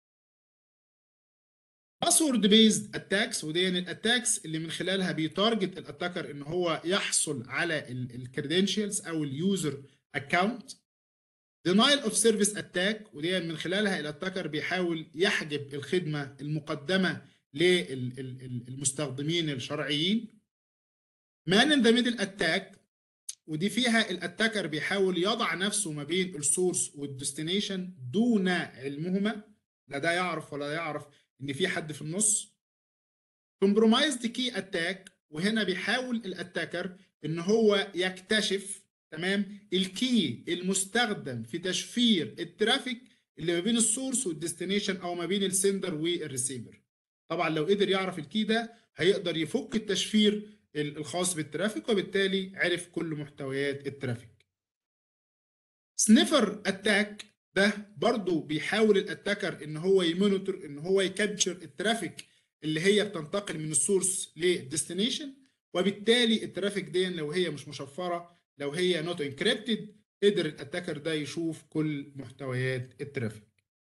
باسورد بيزد اتاكس، ودي الاتاكس اللي من خلالها بيتارجت الاتاكر ان هو يحصل على الكريدنشالز او اليوزر اكونت. denial of service attack، ودي من خلالها الاتاكر بيحاول يحجب الخدمه المقدمه للمستخدمين الشرعيين. man in the middle attack، ودي فيها الاتاكر بيحاول يضع نفسه ما بين السورس والديستنيشن دون علمهما، لا ده يعرف ولا يعرف ان في حد في النص. compromised key attack، وهنا بيحاول الاتاكر ان هو يكتشف، تمام، الكي المستخدم في تشفير الترافيك اللي ما بين السورس والديستنيشن، او ما بين السندر والريسيفر. طبعا لو قدر يعرف الكي ده هيقدر يفك التشفير الخاص بالترافيك، وبالتالي عرف كل محتويات الترافيك. سنيفر اتاك، ده برضو بيحاول الاتاكر ان هو يمونيتور، ان هو يكابتشر الترافيك اللي هي بتنتقل من السورس للديستنيشن، وبالتالي الترافيك دي لو هي مش مشفره، لو هي نوت انكريبتد، قدر الاتاكر ده يشوف كل محتويات الترافيك.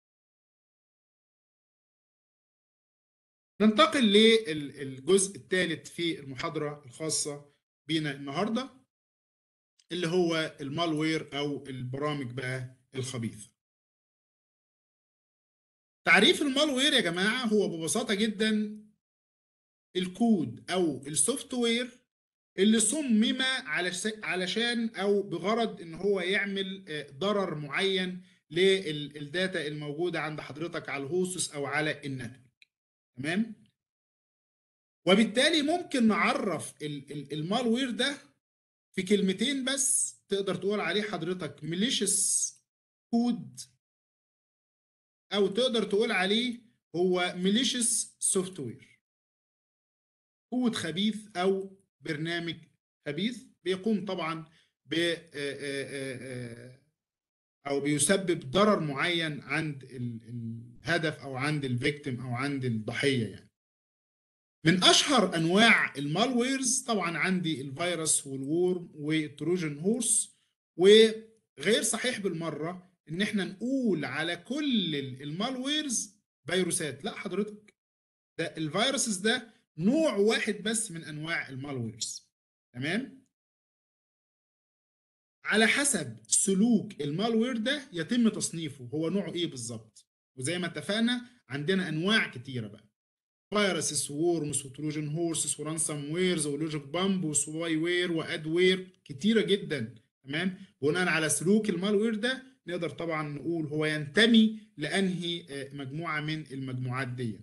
ننتقل للجزء الثالث في المحاضره الخاصه بينا النهارده، اللي هو المالوير او البرامج بقى الخبيثه. تعريف المالوير يا جماعه هو ببساطه جدا الكود او السوفت وير اللي صمم علشان او بغرض ان هو يعمل ضرر معين للداتا الموجوده عند حضرتك على الهوستس او على النتورك. تمام، وبالتالي ممكن نعرف المالوير ده في كلمتين بس، تقدر تقول عليه حضرتك malicious كود، او تقدر تقول عليه هو malicious software، كود خبيث او برنامج خبيث بيقوم طبعا ب او بيسبب ضرر معين عند الهدف او عند الفيكتيم او عند الضحيه. يعني من اشهر انواع المالويرز طبعا عندي الفيروس والورم والتروجن هورس، وغير صحيح بالمره ان احنا نقول على كل المالويرز فيروسات. لا حضرتك، ده الفيروسز ده نوع واحد بس من انواع المالويرز. تمام؟ على حسب سلوك المالوير ده يتم تصنيفه هو نوعه ايه بالظبط. وزي ما اتفقنا عندنا انواع كتيره بقى: فيروسز وورمز وتروجن هورسز ورانسوم ويرز ولوجيك بامب وسواي وير واد وير، كتيره جدا. تمام؟ بناء على سلوك المالوير ده نقدر طبعا نقول هو ينتمي لانهي مجموعه من المجموعات دي.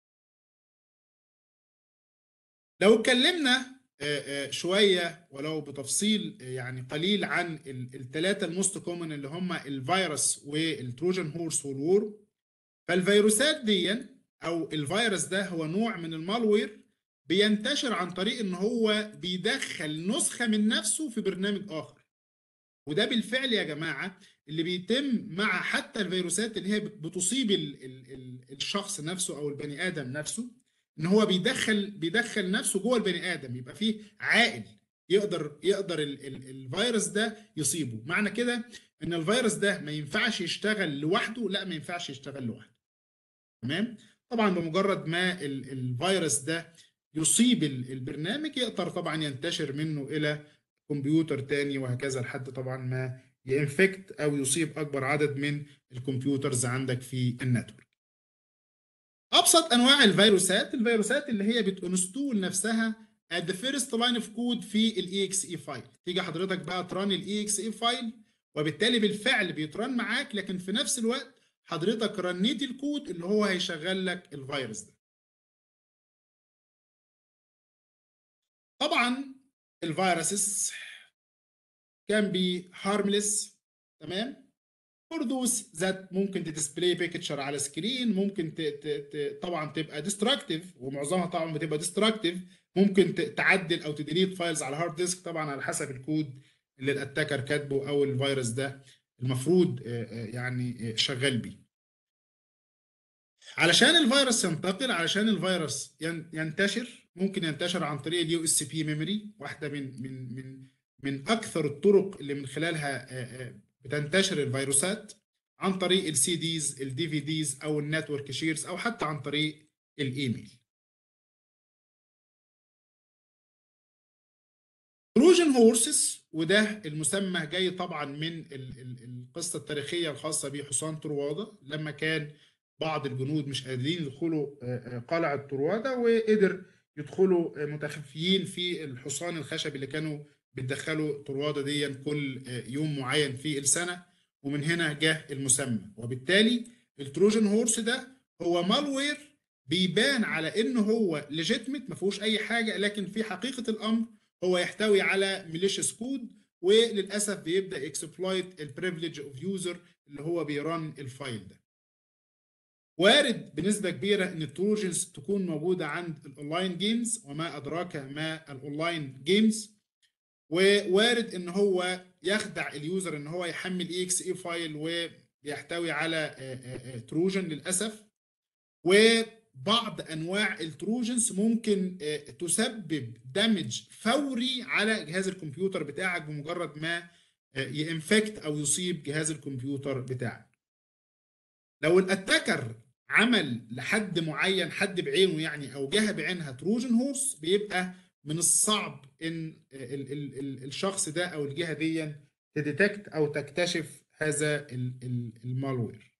لو اتكلمنا شويه ولو بتفصيل يعني قليل عن الثلاثه الموست كومن اللي هم الفيروس والتروجن هورس والور، فالفيروسات دي او الفيروس ده هو نوع من المالوير بينتشر عن طريق ان هو بيدخل نسخه من نفسه في برنامج اخر. وده بالفعل يا جماعه اللي بيتم مع حتى الفيروسات اللي هي بتصيب ال ال ال الشخص نفسه او البني ادم نفسه، ان هو بيدخل بيدخل نفسه جوه البني ادم، يبقى فيه عائل يقدر يقدر ال ال الفيروس ده يصيبه. معنى كده ان الفيروس ده ما ينفعش يشتغل لوحده، لا ما ينفعش يشتغل لوحده. تمام؟ طبعا بمجرد ما الفيروس ده يصيب البرنامج يقدر طبعا ينتشر منه الى كمبيوتر تاني وهكذا، لحد طبعا ما ينفكت او يصيب اكبر عدد من الكمبيوترز عندك في النتورك. ابسط انواع الفيروسات الفيروسات اللي هي بتنستول نفسها at the first line of code في الاي اكس اي فايل. تيجي حضرتك بقى تران الاي اكس اي فايل، وبالتالي بالفعل بيتران معاك، لكن في نفس الوقت حضرتك رنيت الكود اللي هو هيشغل لك الفيروس ده. طبعا الفيروسز كان بي هارملس. تمام؟ فور ذوز ذات ممكن تديسبلاي بيكتشر على سكرين، ممكن ت ت ت طبعا تبقى ديستراكتيف، ومعظمها طبعا بتبقى ديستراكتيف. ممكن تعدل او تديليت فايلز على هارد ديسك، طبعا على حسب الكود اللي الاتاكر كاتبه او الفيروس ده المفروض يعني شغال بيه. علشان الفيروس ينتقل، علشان الفيروس ينتشر، ممكن ينتشر عن طريق اليو اس بي ميموري، واحده من من من من اكثر الطرق اللي من خلالها بتنتشر الفيروسات، عن طريق السي ديز، الدي في ديز، او النتورك شيرز، او حتى عن طريق الايميل. تروجن هورسز، وده المسمى جاي طبعا من القصه التاريخيه الخاصه بحصان طروادة، لما كان بعض الجنود مش قادرين يدخلوا قلعه طروادة، وقدر يدخلوا متخفيين في الحصان الخشبي اللي كانوا بيدخلوا طروادة دي كل يوم معين في السنه، ومن هنا جه المسمى. وبالتالي التروجن هورس ده هو مالوير بيبان على انه هو ليجيتمت ما فيهوش اي حاجه، لكن في حقيقه الامر هو يحتوي على ميليشيس كود، وللاسف بيبدا اكسبلويت البريفليج اوف يوزر اللي هو بيران الفايل ده. وارد بنسبه كبيره ان التروجنز تكون موجوده عند الاونلاين جيمز، وما ادراك ما الاونلاين جيمز. ووارد ان هو يخدع اليوزر ان هو يحمل اي اكس اي فايل ويحتوي على تروجن للاسف. وبعض انواع التروجنز ممكن تسبب دامج فوري على جهاز الكمبيوتر بتاعك بمجرد ما ينفكت او يصيب جهاز الكمبيوتر بتاعك. لو الاتاكر عمل لحد معين، حد بعينه يعني، او جهه بعينها تروجن هورس، بيبقى من الصعب ان ال ال ال الشخص ده او الجهه دي تديتكت او تكتشف هذا المالوير.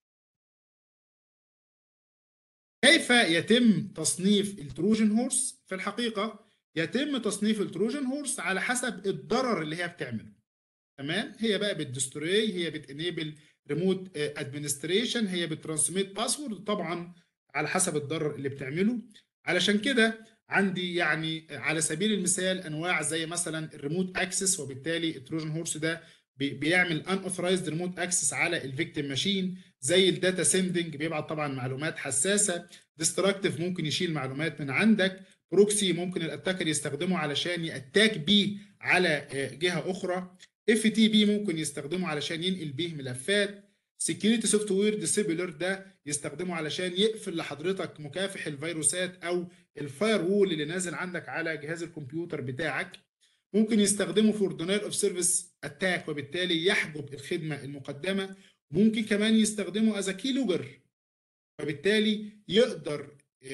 كيف يتم تصنيف التروجن هورس؟ في الحقيقة يتم تصنيف التروجن هورس على حسب الضرر اللي هي بتعمله. تمام؟ هي بقى بتدستروي، هي بتنيبل ريموت ادمنستريشن، هي بترانسميت باسورد، طبعا على حسب الضرر اللي بتعمله. علشان كده عندي يعني على سبيل المثال انواع زي مثلا الريموت اكسس، وبالتالي التروجن هورس ده بيعمل ان اوثرايزد ريموت اكسس على الفيكتيم ماشين. زي الداتا سيندنج، بيبعت طبعا معلومات حساسه. ديستراكتيف ممكن يشيل معلومات من عندك. بروكسي ممكن الاتاكر يستخدمه علشان ياتاك بيه على جهه اخرى. اف تي بي ممكن يستخدمه علشان ينقل بيه ملفات. سكيورتي سوفت وير ديسيبلر ده يستخدمه علشان يقفل لحضرتك مكافح الفيروسات او الفاير وول اللي نازل عندك على جهاز الكمبيوتر بتاعك. ممكن يستخدمه فور دينايل اوف سيرفيس اتاك، وبالتالي يحجب الخدمه المقدمه. ممكن كمان يستخدمه از كي لوجر، فبالتالي يقدر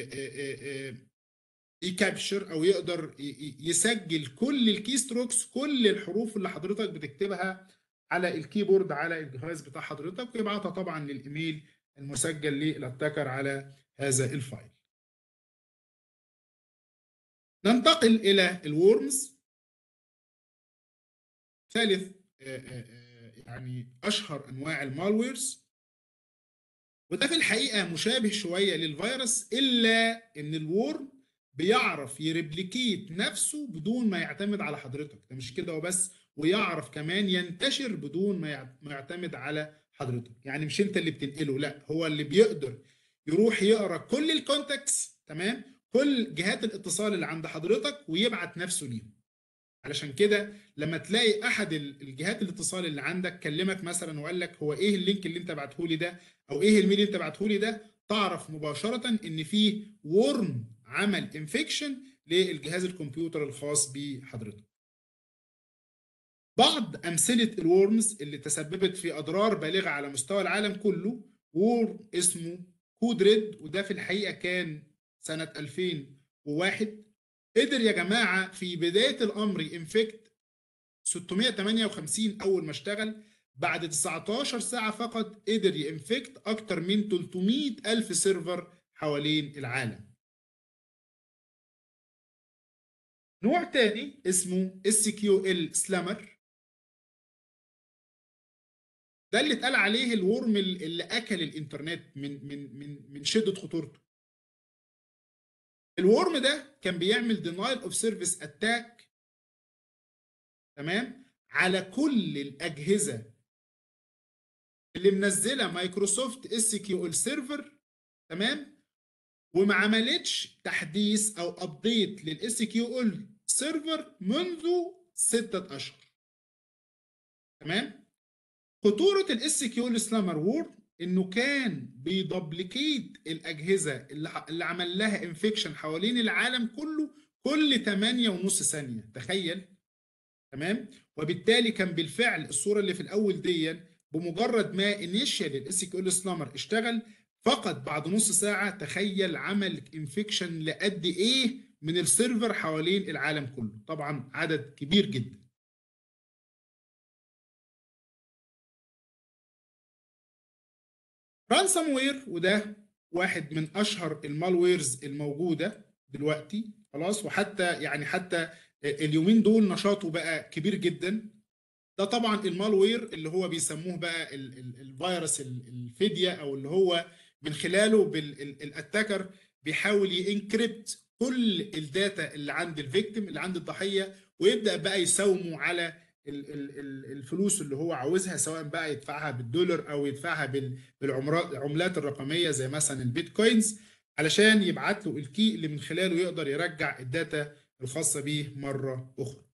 يكابشر او يقدر يسجل كل الكي ستروكس، كل الحروف اللي حضرتك بتكتبها على الكيبورد على الجهاز بتاع حضرتك، ويبعتها طبعا للايميل المسجل للاتاكر على هذا الفايل. ننتقل الى الورمز، ثالث يعني اشهر انواع المالويرز، وده في الحقيقه مشابه شويه للفيروس، الا ان الورم بيعرف يريبليكيت نفسه بدون ما يعتمد على حضرتك، ده مش كده وبس، ويعرف كمان ينتشر بدون ما يعتمد على حضرتك. يعني مش انت اللي بتنقله، لا، هو اللي بيقدر يروح يقرا كل الكونتاكتس، تمام، كل جهات الاتصال اللي عند حضرتك ويبعت نفسه ليهم. علشان كده لما تلاقي احد الجهات الاتصال اللي عندك كلمك مثلا وقال لك هو ايه اللينك اللي انت بعته لي ده، او ايه الميل اللي انت بعته لي ده، تعرف مباشره ان في ورم عمل انفكشن للجهاز الكمبيوتر الخاص بحضرتك. بعض امثله الورمز اللي تسببت في اضرار بالغه على مستوى العالم كله، وورم اسمه كودريد، وده في الحقيقه كان سنه ألفين وواحد. قدر يا جماعه في بدايه الامر انفكت ستمائة وثمانية وخمسين اول ما اشتغل، بعد تسعتاشر ساعه فقط قدر ينفكت اكتر من ثلاثمائة الف سيرفر حوالين العالم. نوع تاني اسمه اس كيو ال سلامر، ده اللي اتقال عليه الورم اللي اكل الانترنت من من من من شده خطورته. الورم ده كان بيعمل denial of service attack، تمام، على كل الاجهزه اللي منزله مايكروسوفت اس كيو ال سيرفر، تمام، وما عملتش تحديث او ابديت للاس كيو ال سيرفر منذ ستة اشهر. تمام. خطوره الاس كيو ال سلامر وور انه كان بيدبليكيت الاجهزه اللي, اللي عمل لها انفكشن حوالين العالم كله كل ثمانية ونص ثانيه، تخيل. تمام. وبالتالي كان بالفعل الصوره اللي في الاول دي بمجرد ما انيشال الاس كيو ال سلامر اشتغل، فقط بعد نص ساعه تخيل عمل انفكشن لقد ايه من السيرفر حوالين العالم كله، طبعا عدد كبير جدا. رانسام وير، وده واحد من اشهر المالويرز الموجوده دلوقتي خلاص، وحتى يعني حتى اليومين دول نشاطه بقى كبير جدا. ده طبعا المالوير اللي هو بيسموه بقى ال- ال- الفيروس ال- الفدية، او اللي هو من خلاله الاتاكر بيحاول ينكريبت كل الداتا اللي عند الفيكتيم، اللي عند الضحية، ويبدأ بقى يساومه على ال- ال- ال- الفلوس اللي هو عاوزها، سواء بقى يدفعها بالدولار او يدفعها بال- بالعمرات العملات الرقمية زي مثلا البيتكوينز، علشان يبعت له الكي اللي من خلاله يقدر يرجع الداتا الخاصة بيه مرة أخرى.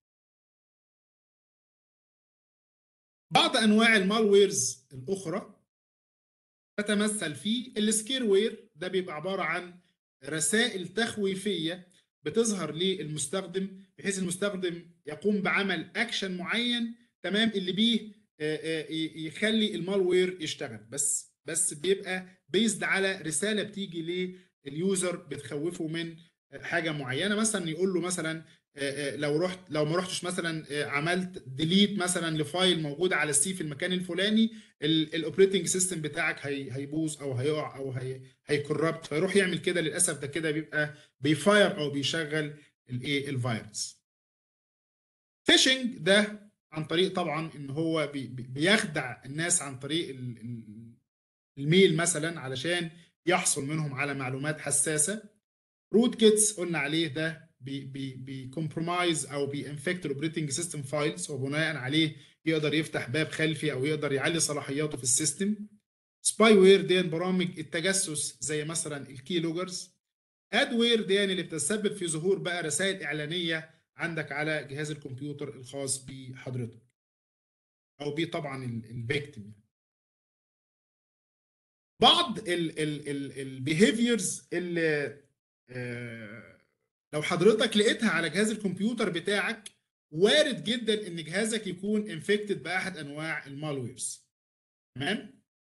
بعض انواع المالويرز الاخرى تتمثل في السكير وير، ده بيبقى عباره عن رسائل تخويفيه بتظهر للمستخدم بحيث المستخدم يقوم بعمل اكشن معين، تمام، اللي بيه آه، آه، يخلي المالوير يشتغل، بس بس بيبقى بيزد على رساله بتيجي لليوزر بتخوفه من حاجه معينه، مثلا يقول له مثلا آه، آه، لو رحت لو ما رحتش مثلا آه، عملت ديليت مثلا لفايل موجود على السي في المكان الفلاني، الاوبريتنج سيستم بتاعك هي هيبوظ او هيقع او هي هيكوربت، فيروح يعمل كده. للاسف ده كده بيبقى بيفاير او بيشغل الايه الفيروس. فيشنج ده عن طريق طبعا ان هو بي بيخدع الناس عن طريق ال- ال- الميل مثلا علشان يحصل منهم على معلومات حساسه. روت كيتس قلنا عليه، ده بي بي بيكمبرومايز او بينفكت الاوبريتنج سيستم فايلز، وبناء عليه يقدر يفتح باب خلفي او يقدر يعلي صلاحياته في السيستم. سباي وير دي برامج التجسس زي مثلا الكي لوجرز. اد وير دي اللي بتسبب في ظهور بقى رسائل اعلانيه عندك على جهاز الكمبيوتر الخاص بحضرتك او بيه طبعا الفيكتيم. بعض البيهيفيرز اللي آه، لو حضرتك لقيتها على جهاز الكمبيوتر بتاعك، وارد جدا ان جهازك يكون انفكتد باحد انواع المالويرز. تمام.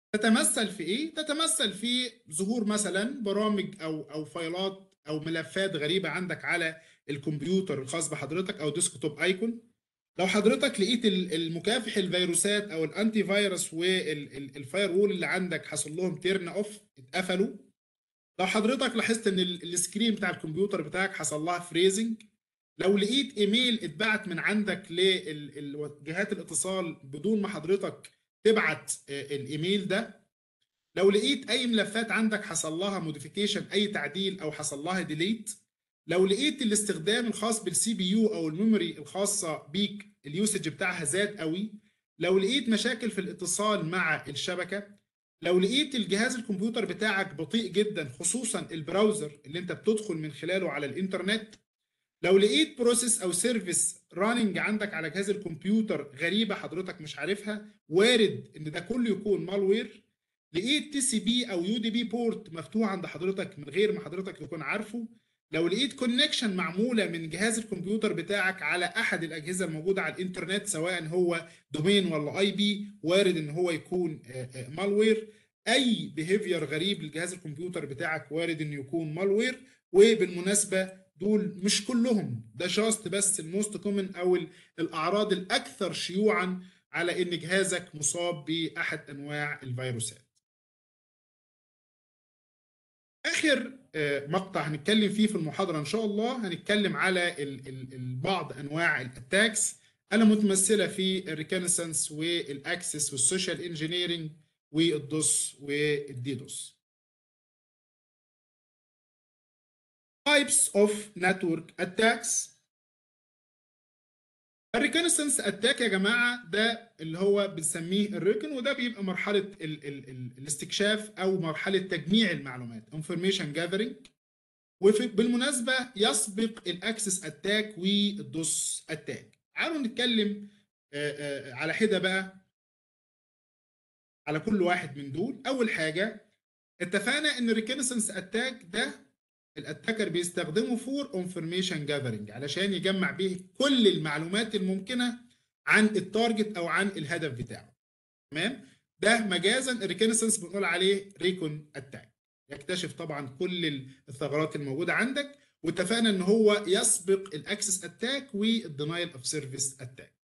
تتمثل في ايه؟ تتمثل في ظهور مثلا برامج او او فايلات او ملفات غريبه عندك على الكمبيوتر الخاص بحضرتك او ديسكتوب ايكون. لو حضرتك لقيت المكافح الفيروسات او الانتي فيروس والفاير وول اللي عندك حصل لهم تيرن اوف، اتقفلوا. لو حضرتك لاحظت ان السكرين بتاع الكمبيوتر بتاعك حصل لها فريزنج. لو لقيت ايميل اتبعت من عندك لجهات الاتصال بدون ما حضرتك تبعت الايميل ده. لو لقيت اي ملفات عندك حصل لها موديفيكيشن، اي تعديل او حصل لها ديليت. لو لقيت الاستخدام الخاص بالسي بي يو او الميموري الخاصه بيك اليوسج بتاعها زاد قوي. لو لقيت مشاكل في الاتصال مع الشبكه. لو لقيت الجهاز الكمبيوتر بتاعك بطيء جدا خصوصا البراوزر اللي انت بتدخل من خلاله على الانترنت. لو لقيت بروسيس او سيرفيس راننج عندك على جهاز الكمبيوتر غريبه حضرتك مش عارفها، وارد ان ده كله يكون مالوير. لقيت تي سي بي او يو دي بي بورت مفتوح عند حضرتك من غير ما حضرتك تكون عارفه. لو لقيت كونكشن معموله من جهاز الكمبيوتر بتاعك على احد الاجهزه الموجوده على الانترنت سواء هو دومين ولا اي بي، وارد ان هو يكون مالوير. اي بيهيفير غريب للجهاز الكمبيوتر بتاعك وارد انه يكون مالوير. وبالمناسبه دول مش كلهم، ده جاست بس الموست كومن او الاعراض الاكثر شيوعا على ان جهازك مصاب باحد انواع الفيروسات. اخر مقطع هنتكلم فيه في المحاضره ان شاء الله هنتكلم على ال ال بعض انواع الاتاكس المتمثله في الريكونسانس والاكسس والسوشيال انجينيرنج والدوس والديدوس. Types of network attacks. الريكونسنس اتاك يا جماعه ده اللي هو بنسميه الريكون، وده بيبقى مرحله ال ال ال الاستكشاف او مرحله تجميع المعلومات انفورميشن جاذرينج. وبالمناسبه يسبق الاكسس اتاك والدوس اتاك. تعالوا نتكلم آآ آآ على حده بقى على كل واحد من دول. اول حاجه اتفقنا ان الريكونسنس اتاك ده الاتاكر بيستخدمه فور انفورميشن جاذرينج علشان يجمع به كل المعلومات الممكنه عن التارجت او عن الهدف بتاعه. تمام. ده مجازا الريكونسنس بنقول عليه ريكون اتاك. يكتشف طبعا كل الثغرات الموجوده عندك، واتفقنا ان هو يسبق الاكسس اتاك والدينايل اوف سيرفيس اتاك.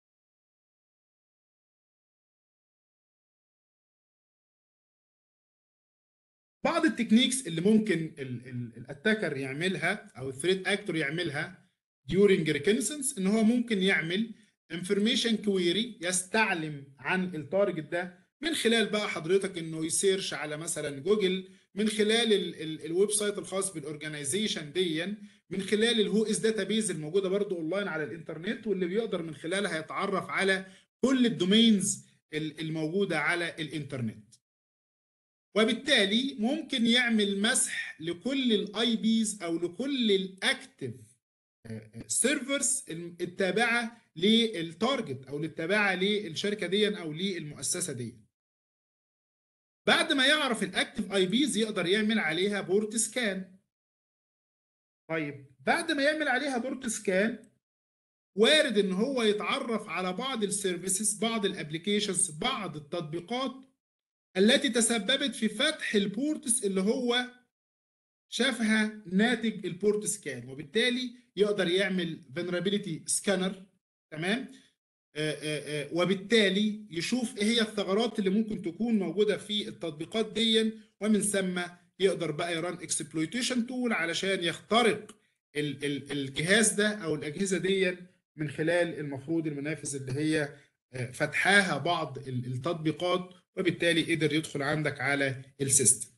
بعض التكنيكس اللي ممكن الاتاكر يعملها او الثريت اكتور يعملها during reconnaissance ان هو ممكن يعمل information query يستعلم عن التارجت ده من خلال بقى حضرتك انه يسيرش على مثلا جوجل، من خلال الويب سايت الخاص بالاورجنايزيشن دي، من خلال الهو از داتابيز الموجوده برضو اونلاين على الانترنت، واللي بيقدر من خلالها يتعرف على كل الدومينز الموجوده على الانترنت. وبالتالي ممكن يعمل مسح لكل الاي بيز او لكل الاكتف سيرفرز التابعه للتارجت او التابعه للشركه دي او للمؤسسه دي. بعد ما يعرف الاكتف اي بيز يقدر يعمل عليها بورت سكان. طيب بعد ما يعمل عليها بورت سكان وارد ان هو يتعرف على بعض السيرفيسز، بعض الابلكيشنز، بعض التطبيقات التي تسببت في فتح البورتس اللي هو شافها ناتج البورت سكان، وبالتالي يقدر يعمل vulnerability scanner. تمام. آآ آآ وبالتالي يشوف ايه هي الثغرات اللي ممكن تكون موجوده في التطبيقات دي، ومن ثم يقدر بقى يران اكسبلويتيشن تول علشان يخترق ال ال الجهاز ده او الاجهزه دي من خلال المفروض المنافذ اللي هي فتحاها بعض التطبيقات، وبالتالي قدر يدخل عندك على السيستم.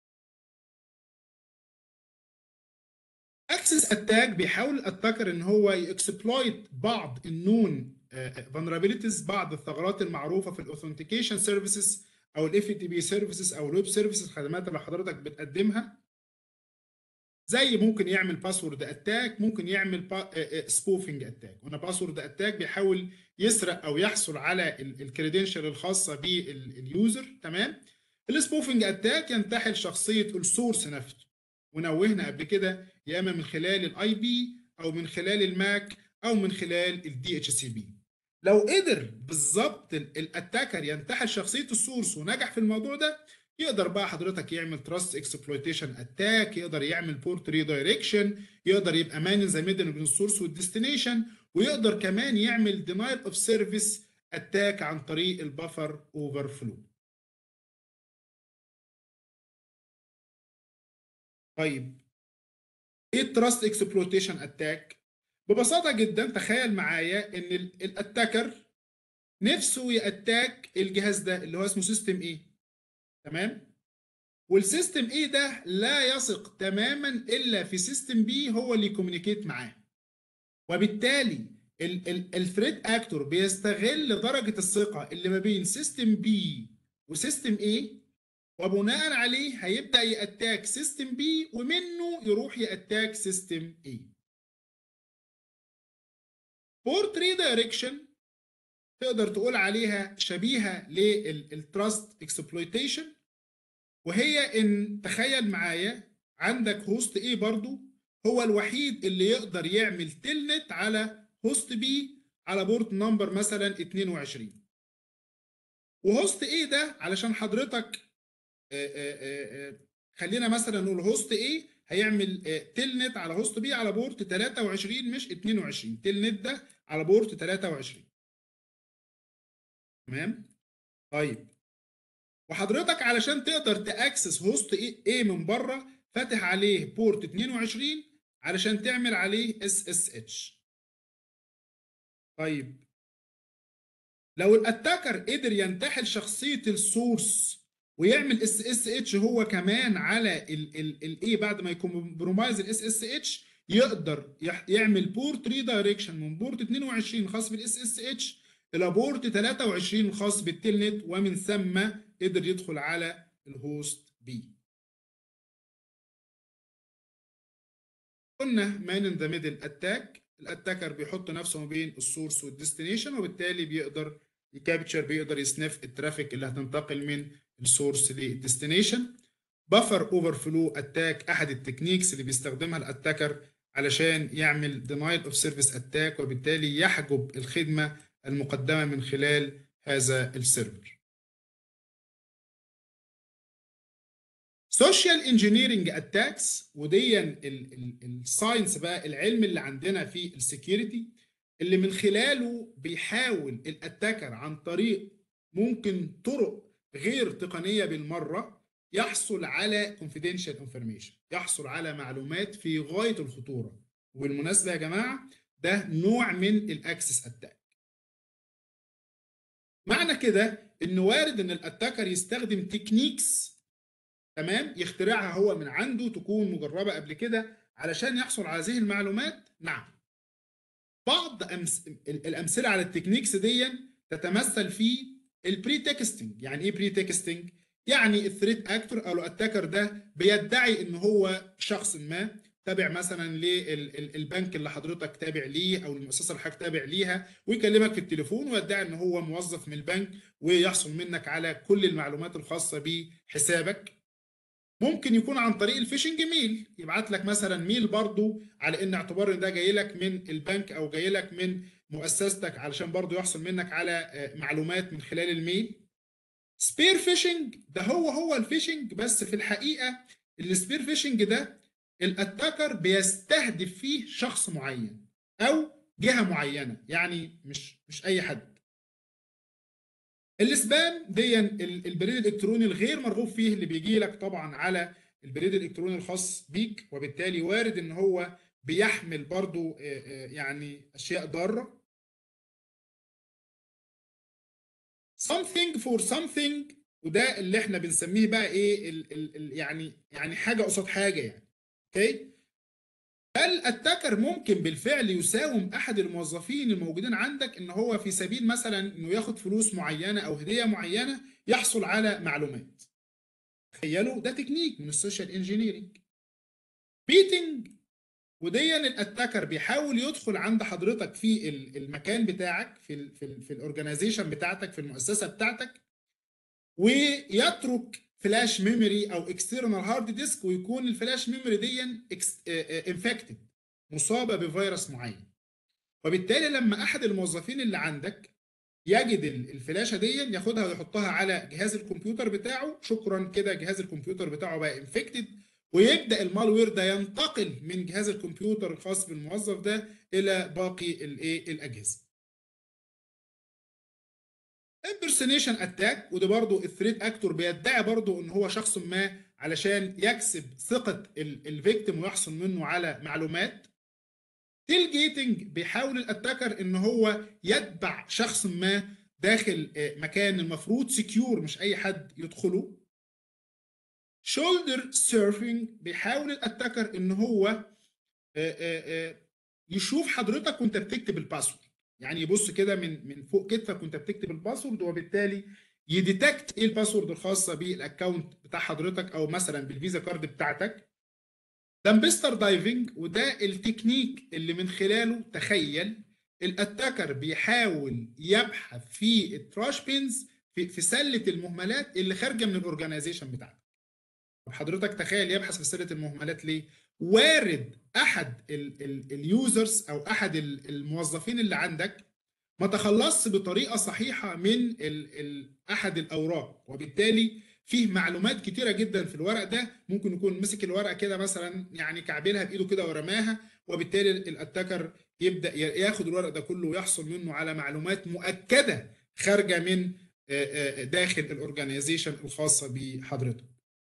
اكسس اتاك بيحاول الاتاكر ان هو يكسبلويت بعض النون فولنربيلتيز، بعض الثغرات المعروفه في الاوثنتيكيشن سيرفيسز او الاف تي بي سيرفيسز او الويب سيرفيسز، الخدمات اللي حضرتك بتقدمها. زي ممكن يعمل باسورد اتاك، ممكن يعمل سبوفنج اتاك. وانا باسورد اتاك بيحاول يسرق او يحصل على الكريدنشال الخاصه باليوزر. تمام. السبوفنج اتاك ينتحل شخصيه السورس نفسه، ونوهنا قبل كده يا اما من خلال الاي بي او من خلال الماك او من خلال الدي اتش سي بي. لو قدر بالظبط الاتاكر ينتحل شخصيه السورس ونجح في الموضوع ده، يقدر بقى حضرتك يعمل تراست اكسبلويتيشن اتاك، يقدر يعمل بورت ريدايركشن، يقدر يبقى مان ان ذا ميدل بين السورس والديستنيشن، ويقدر كمان يعمل دينايل اوف سيرفيس اتاك عن طريق البفر اوفر فلو. طيب ايه التراست اكسبلويتيشن اتاك؟ ببساطه جدا تخيل معايا ان الاتاكر نفسه ياتاك الجهاز ده اللي هو اسمه سيستم ايه، تمام؟ والسيستم ايه ده لا يثق تماما الا في سيستم بي هو اللي يكومينيكيت معاه، وبالتالي الثريت اكتور بيستغل درجه الثقه اللي ما بين سيستم بي وسيستم ايه، وبناء عليه هيبدا ياتاك سيستم بي ومنه يروح ياتاك سيستم ايه. بورت ريدايركشن تقدر تقول عليها شبيهه للتراست اكسبلويتيشن، وهي ان تخيل معايا عندك هوست ايه برضو هو الوحيد اللي يقدر يعمل تلنت على هوست بي على بورت نمبر مثلا اتنين وعشرين، وهوست ايه ده علشان حضرتك آآ آآ آآ خلينا مثلا نقول هوست ايه هيعمل تلنت على هوست بي على بورت تلاتة وعشرين مش اتنين وعشرين، تلنت ده على بورت تلاتة وعشرين، تمام؟ طيب وحضرتك علشان تقدر تاكسس هوست ايه من بره فاتح عليه بورت اتنين وعشرين علشان تعمل عليه اس اس اتش. طيب لو الاتاكر قدر ينتحل شخصيه السورس ويعمل اس اس اتش هو كمان على الايه بعد ما يكمبرومايز الاس اس اتش، يقدر يعمل بورت ريدايركشن من بورت اتنين وعشرين خاص بالاس اس اتش الى بورت تلاتة وعشرين خاص بالتلنت، ومن ثم قدر يدخل على الهوست بي. قلنا مان ان ذا ميدل اتاك، الاتاكر بيحط نفسه ما بين السورس والديستنيشن، وبالتالي بيقدر يكابتشر، بيقدر يسنف الترافيك اللي هتنتقل من السورس للديستنيشن. بفر اوفر فلو اتاك احد التكنيكس اللي بيستخدمها الاتاكر علشان يعمل دينايل اوف سيرفيس اتاك، وبالتالي يحجب الخدمه المقدمه من خلال هذا السيرفر. سوشيال انجينيرنج اتاكس، ودي الساينس بقى العلم اللي عندنا في السكيورتي اللي من خلاله بيحاول الاتاكر عن طريق ممكن طرق غير تقنيه بالمره يحصل على confidential information، يحصل على معلومات في غايه الخطوره. وبالمناسبه يا جماعه ده نوع من الاكسس اتاك. معنى كده ان وارد ان الاتاكر يستخدم تكنيكس، تمام، يخترعها هو من عنده تكون مجربه قبل كده علشان يحصل على هذه المعلومات. نعم، بعض أمس... الامثله على التكنيكس دي تتمثل في البري تكستنج. يعني ايه بري تكستنج؟ يعني الثريت اكتور او الاتاكر ده بيدعي ان هو شخص ما تابع مثلا للبنك اللي حضرتك تابع ليه او المؤسسه اللي حضرتك تابع ليها، ويكلمك في التليفون ويدعي ان هو موظف من البنك ويحصل منك على كل المعلومات الخاصه بحسابك. ممكن يكون عن طريق الفيشنج ميل، يبعت لك مثلا ميل برضو على ان اعتبار ان ده جاي لك من البنك او جاي لك من مؤسستك علشان برضو يحصل منك على معلومات من خلال الميل. سبير فيشنج ده هو هو الفيشنج، بس في الحقيقة السبير فيشنج ده الاتاكر بيستهدف فيه شخص معين او جهة معينة، يعني مش مش اي حد. السبام دي البريد الالكتروني الغير مرغوب فيه اللي بيجي لك طبعا على البريد الالكتروني الخاص بيك، وبالتالي وارد ان هو بيحمل برضو يعني اشياء ضاره. something for something، وده اللي احنا بنسميه بقى ايه ال ال ال يعني يعني حاجه قصاد حاجه يعني. اوكي، الاتاكر ممكن بالفعل يساوم احد الموظفين الموجودين عندك ان هو في سبيل مثلا انه ياخد فلوس معينه او هديه معينه يحصل على معلومات. تخيلوا ده تكنيك من السوشيال انجينيرنج. بيتنج، وديا الاتاكر بيحاول يدخل عند حضرتك في المكان بتاعك في ال في ال في الاورجنايزيشن بتاعتك في المؤسسه بتاعتك، ويترك فلاش ميموري او اكسترنال هارد ديسك، ويكون الفلاش ميموري دي انفكتد، مصابه بفيروس معين. وبالتالي لما احد الموظفين اللي عندك يجد الفلاشه دي، ياخدها ويحطها على جهاز الكمبيوتر بتاعه. شكرا كده، جهاز الكمبيوتر بتاعه بقى انفكتد، ويبدا المالوير ده ينتقل من جهاز الكمبيوتر الخاص بالموظف ده الى باقي الايه الاجهزه. امبرسونيشن اتاك، وده برضو الثريت اكتور بيدعي برضو ان هو شخص ما علشان يكسب ثقه الفيكتيم ويحصل منه على معلومات. تيل جيتنج، بيحاول الاتاكر ان هو يتبع شخص ما داخل مكان المفروض سكيور مش اي حد يدخله. شولدر سيرفنج، بيحاول الاتاكر ان هو يشوف حضرتك وانت بتكتب الباسورد، يعني يبص كده من من فوق كتفك وانت بتكتب الباسورد، وبالتالي يديتكت ايه الباسورد الخاصه بالاكونت بتاع حضرتك او مثلا بالفيزا كارد بتاعتك. دامبستر دايفنج، وده التكنيك اللي من خلاله تخيل الاتاكر بيحاول يبحث في التراش بينز، في في سله المهملات اللي خارجه من الاورجنايزيشن بتاعتك. طب حضرتك تخيل يبحث في سله المهملات ليه؟ وارد احد اليوزرز او احد الموظفين اللي عندك ما تخلصش بطريقه صحيحه من ال ال احد الاوراق، وبالتالي فيه معلومات كتيره جدا في الورق ده. ممكن يكون مسك الورقه كده مثلا، يعني كعبلها بايده كده ورماها، وبالتالي الاتاكر يبدا ياخد الورق ده كله ويحصل منه على معلومات مؤكده خارجه من داخل الاورجنايزيشن الخاصه بحضرتك.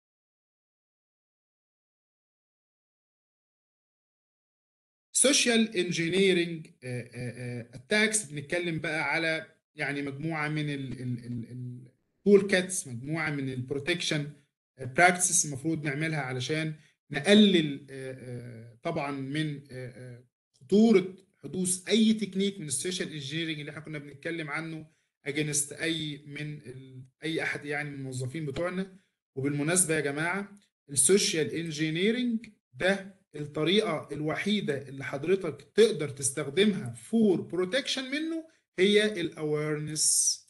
سوشيال انجينيرنج اتاكس، بنتكلم بقى على يعني مجموعه من التول كاتس، مجموعه من البروتكشن براكتسز المفروض نعملها علشان نقلل طبعا من خطوره حدوث اي تكنيك من السوشيال انجينيرنج اللي احنا كنا بنتكلم عنه اجينست اي من اي احد يعني من الموظفين بتوعنا. وبالمناسبه يا جماعه، السوشيال انجينيرنج ده الطريقة الوحيدة اللي حضرتك تقدر تستخدمها فور بروتكشن منه هي الاويرنس.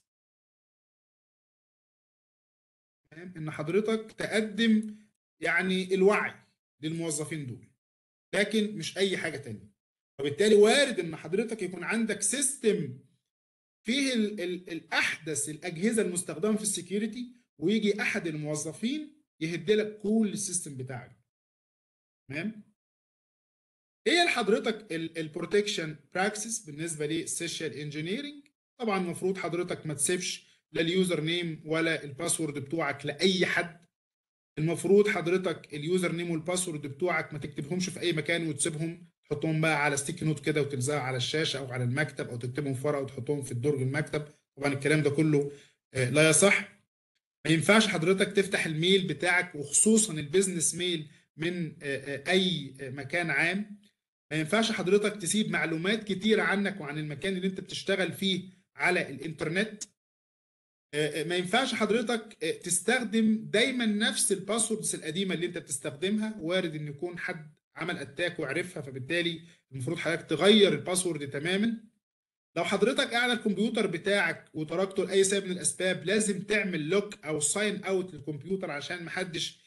ان حضرتك تقدم يعني الوعي للموظفين دول، لكن مش اي حاجة تانية. وبالتالي وارد ان حضرتك يكون عندك سيستم فيه ال ال الاحدث الاجهزة المستخدمة في السكيورتي، ويجي احد الموظفين يهدلك كل السيستم بتاعك. تمام؟ ايه لحضرتك البروتكشن براكسس بالنسبه للسوشيال انجينيرنج؟ طبعا المفروض حضرتك ما تسيبش لا اليوزر نيم ولا الباسورد بتوعك لاي حد. المفروض حضرتك اليوزر نيم والباسورد بتوعك ما تكتبهمش في اي مكان وتسيبهم، تحطهم بقى على ستيكي نوت كده وتلزقها على الشاشه او على المكتب، او تكتبهم في ورقه وتحطهم في الدرج المكتب. طبعا الكلام ده كله لا يصح. ما ينفعش حضرتك تفتح الميل بتاعك وخصوصا البيزنس ميل من اي مكان عام. ما ينفعش حضرتك تسيب معلومات كتيرة عنك وعن المكان اللي انت بتشتغل فيه على الانترنت. ما ينفعش حضرتك تستخدم دايما نفس الباسوردز القديمة اللي انت بتستخدمها، وارد ان يكون حد عمل اتاك وعرفها، فبالتالي المفروض حضرتك تغير الباسورد تماما. لو حضرتك قاعد على الكمبيوتر بتاعك وتركته لاي سبب من الاسباب، لازم تعمل لوك او ساين اوت للكمبيوتر عشان محدش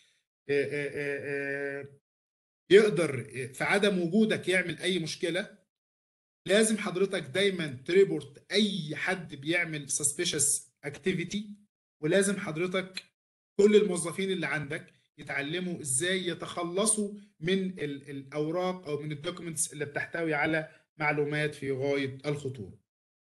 يقدر في عدم وجودك يعمل اي مشكله. لازم حضرتك دايما تريبورت اي حد بيعمل suspicious activity. ولازم حضرتك كل الموظفين اللي عندك يتعلموا ازاي يتخلصوا من الاوراق او من الدوكيومنتس اللي بتحتوي على معلومات في غايه الخطوره.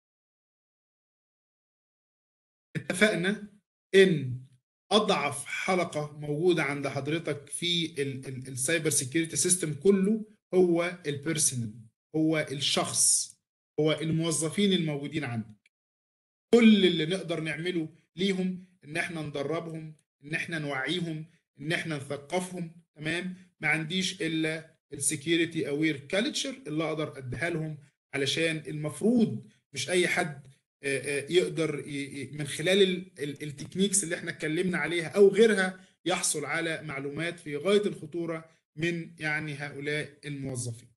اتفقنا ان اضعف حلقه موجوده عند حضرتك في السايبر سيكيورتي سيستم كله هو البيرسونال، هو الشخص، هو الموظفين الموجودين عندك. كل اللي نقدر نعمله ليهم ان احنا ندربهم، ان احنا نوعيهم، ان احنا نثقفهم. تمام؟ ما عنديش الا السكيورتي اوير كالتشر اللي اقدر اديها لهم، علشان المفروض مش اي حد يقدر من خلال التكنيكس اللي احنا اتكلمنا عليها او غيرها يحصل على معلومات في غاية الخطورة من يعني هؤلاء الموظفين.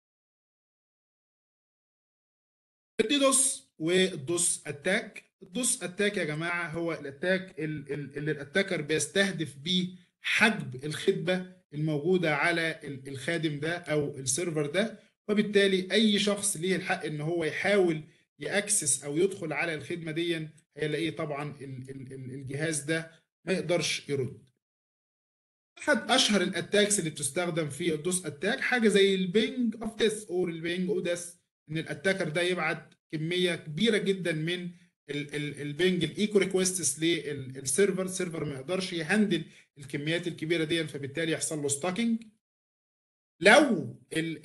الديدوس والدوس اتاك. الدوس اتاك يا جماعه هو الاتاك اللي الاتاكر بيستهدف بيه حجب الخدمه الموجوده على الخادم ده او السيرفر ده، وبالتالي اي شخص ليه الحق ان هو يحاول ياكسس او يدخل على الخدمه دي، هيلاقيه طبعا الجهاز ده ما يقدرش يرد. احد اشهر الاتاكس اللي بتستخدم في الدوس اتاك حاجه زي البينج اوف ديث او البينج او ديث، ان الاتاكر ده يبعت كميه كبيره جدا من البينج الايكو ريكويستس للسيرفر. السيرفر ما يقدرش يهندل الكميات الكبيره دي، فبالتالي يحصل له ستاكينج. لو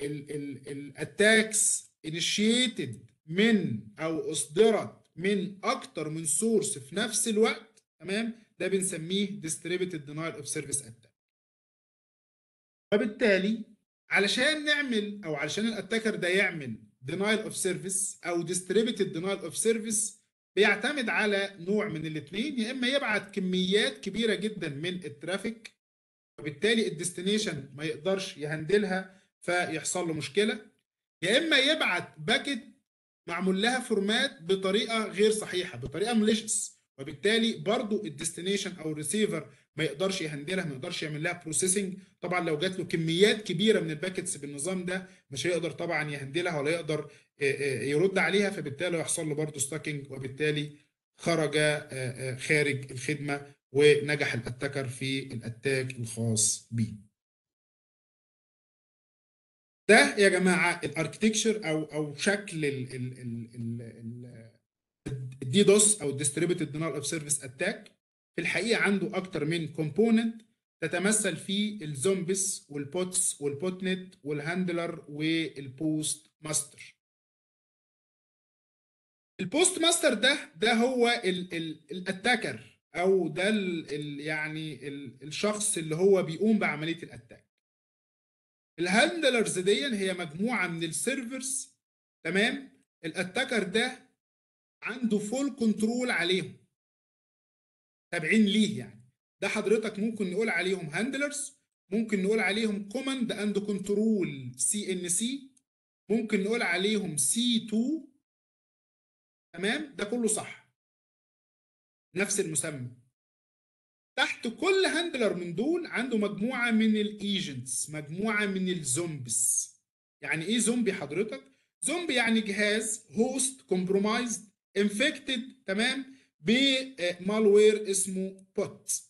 الاتاكس انيشيتد من او اصدرت من اكتر من سورس في نفس الوقت، تمام، ده بنسميه ديستريبيوتد دينايل اوف سيرفيس اتاك. فبالتالي علشان نعمل او علشان الاتاكر ده يعمل denial of service او distributed denial of service، بيعتمد على نوع من الاثنين. يا اما يبعت كميات كبيره جدا من الترافيك، وبالتالي الديستنيشن ما يقدرش يهندلها فيحصل له مشكله، يا اما يبعت باكت معمول لها فورمات بطريقه غير صحيحه، بطريقه ماليشس، وبالتالي برضو الديستنيشن او الريسيفر ما يقدرش يهندلها، ما يقدرش يعمل لها بروسيسنج. طبعا لو جات له كميات كبيره من الباكتس بالنظام ده مش هيقدر طبعا يهندلها ولا يقدر يرد عليها، فبالتالي يحصل له برضو ستاكينج، وبالتالي خرج خارج الخدمه ونجح الاتاكر في الاتاك الخاص بيه. ده يا جماعه الاركتكشر او او شكل ال ال ال ال الديدوس او الديستريبيوتد دينايل اوف سيرفيس اتاك. في الحقيقه عنده اكتر من كومبوننت تتمثل في الزومبس والبوتس والبوت نت والهاندلر والبوست ماستر. البوست ماستر ده ده هو الاتاكر، او ده ال ال يعني ال الشخص اللي هو بيقوم بعمليه الاتاك. الهاندلرز دي هي مجموعه من السيرفرز، تمام، الاتاكر ده عنده فول كنترول عليهم، تابعين ليه يعني. ده حضرتك ممكن نقول عليهم هاندلرز، ممكن نقول عليهم كوماند اند كنترول سي ان سي، ممكن نقول عليهم سي اتنين، تمام، ده كله صح، نفس المسمى. تحت كل هاندلر من دول عنده مجموعه من الايجنتس، مجموعه من الزومبس. يعني ايه زومبي حضرتك؟ زومبي يعني جهاز هوست كومبرومايزد انفكتد، تمام، بمالوير اسمه بوت.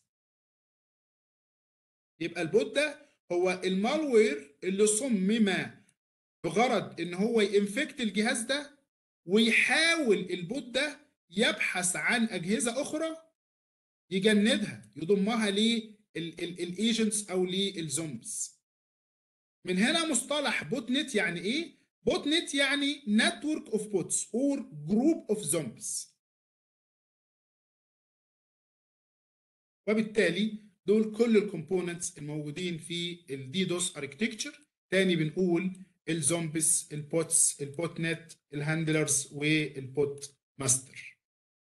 يبقى البوت ده هو المالوير اللي صمم بغرض ان هو ينفكت الجهاز ده، ويحاول البوت ده يبحث عن اجهزه اخرى يجندها يضمها للايجنتس او للزومبس. من هنا مصطلح بوت نت يعني ايه؟ بوت نت يعني نتورك اوف بوتس اور جروب اوف زومبس. وبالتالي دول كل الكومبوننتس الموجودين في الديدوس اركتكتشر. تاني بنقول الزومبس، البوتس، البوت نت، الهاندلرز، والبوت ماستر.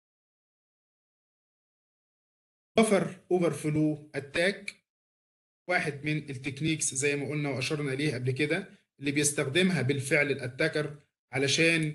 بفر اوفر فلو اتاك واحد من التكنيكس زي ما قلنا واشرنا اليه قبل كده، اللي بيستخدمها بالفعل الاتاكر علشان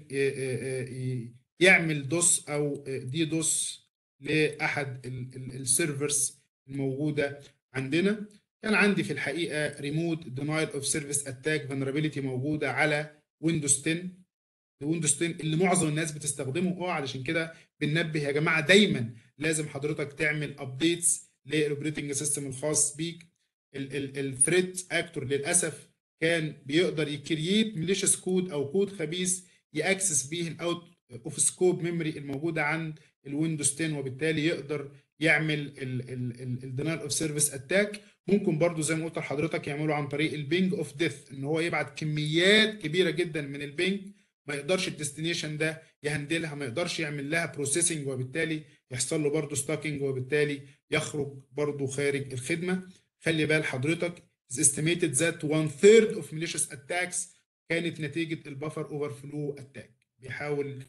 يعمل دوس او دي دوس لاحد السيرفرز الموجوده عندنا. كان عندي في الحقيقه ريموت دينايل اوف سيرفيس اتاك فولنربيلتي موجوده على ويندوز عشرة. ويندوز عشرة اللي معظم الناس بتستخدمه، اه علشان كده بننبه يا جماعه دايما لازم حضرتك تعمل ابديتس للاوبريتنج سيستم الخاص بيك. الثريت اكتور للاسف كان بيقدر يكرييت ميليشيس كود او كود خبيث ياكسس بيه الاوت اوف سكوب ميموري الموجوده عند الويندوز عشرة، وبالتالي يقدر يعمل الدينايل اوف سيرفيس اتاك. ممكن برضو زي ما قلت لحضرتك يعملوا عن طريق البينج اوف ديث، ان هو يبعت كميات كبيره جدا من البينج ما يقدرش الديستنيشن ده يهندلها، ما يقدرش يعمل لها بروسيسنج، وبالتالي يحصل له برضه ستاكينج، وبالتالي يخرج برضه خارج الخدمه. خلي بال حضرتك is estimated that one third of malicious attacks كانت نتيجه البفر اوفر فلو اتاك. بيحاول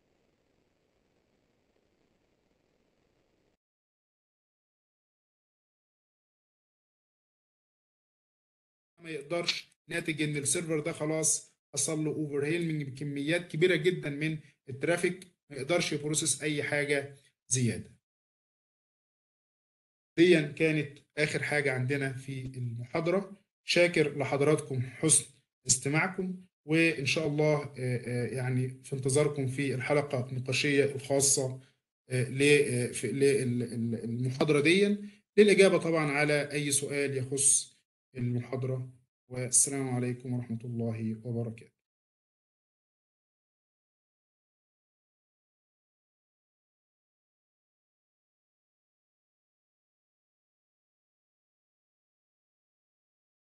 ما يقدرش، ناتج ان السيرفر ده خلاص حصل له اوفر هيلمنج بكميات كبيره جدا من الترافيك، ما يقدرش يبروسس اي حاجه زياده. دي كانت آخر حاجة عندنا في المحاضرة. شاكر لحضراتكم حسن استماعكم. وإن شاء الله يعني في انتظاركم في الحلقة النقاشية الخاصة للمحاضرة دي للإجابة طبعا على أي سؤال يخص المحاضرة. والسلام عليكم ورحمة الله وبركاته.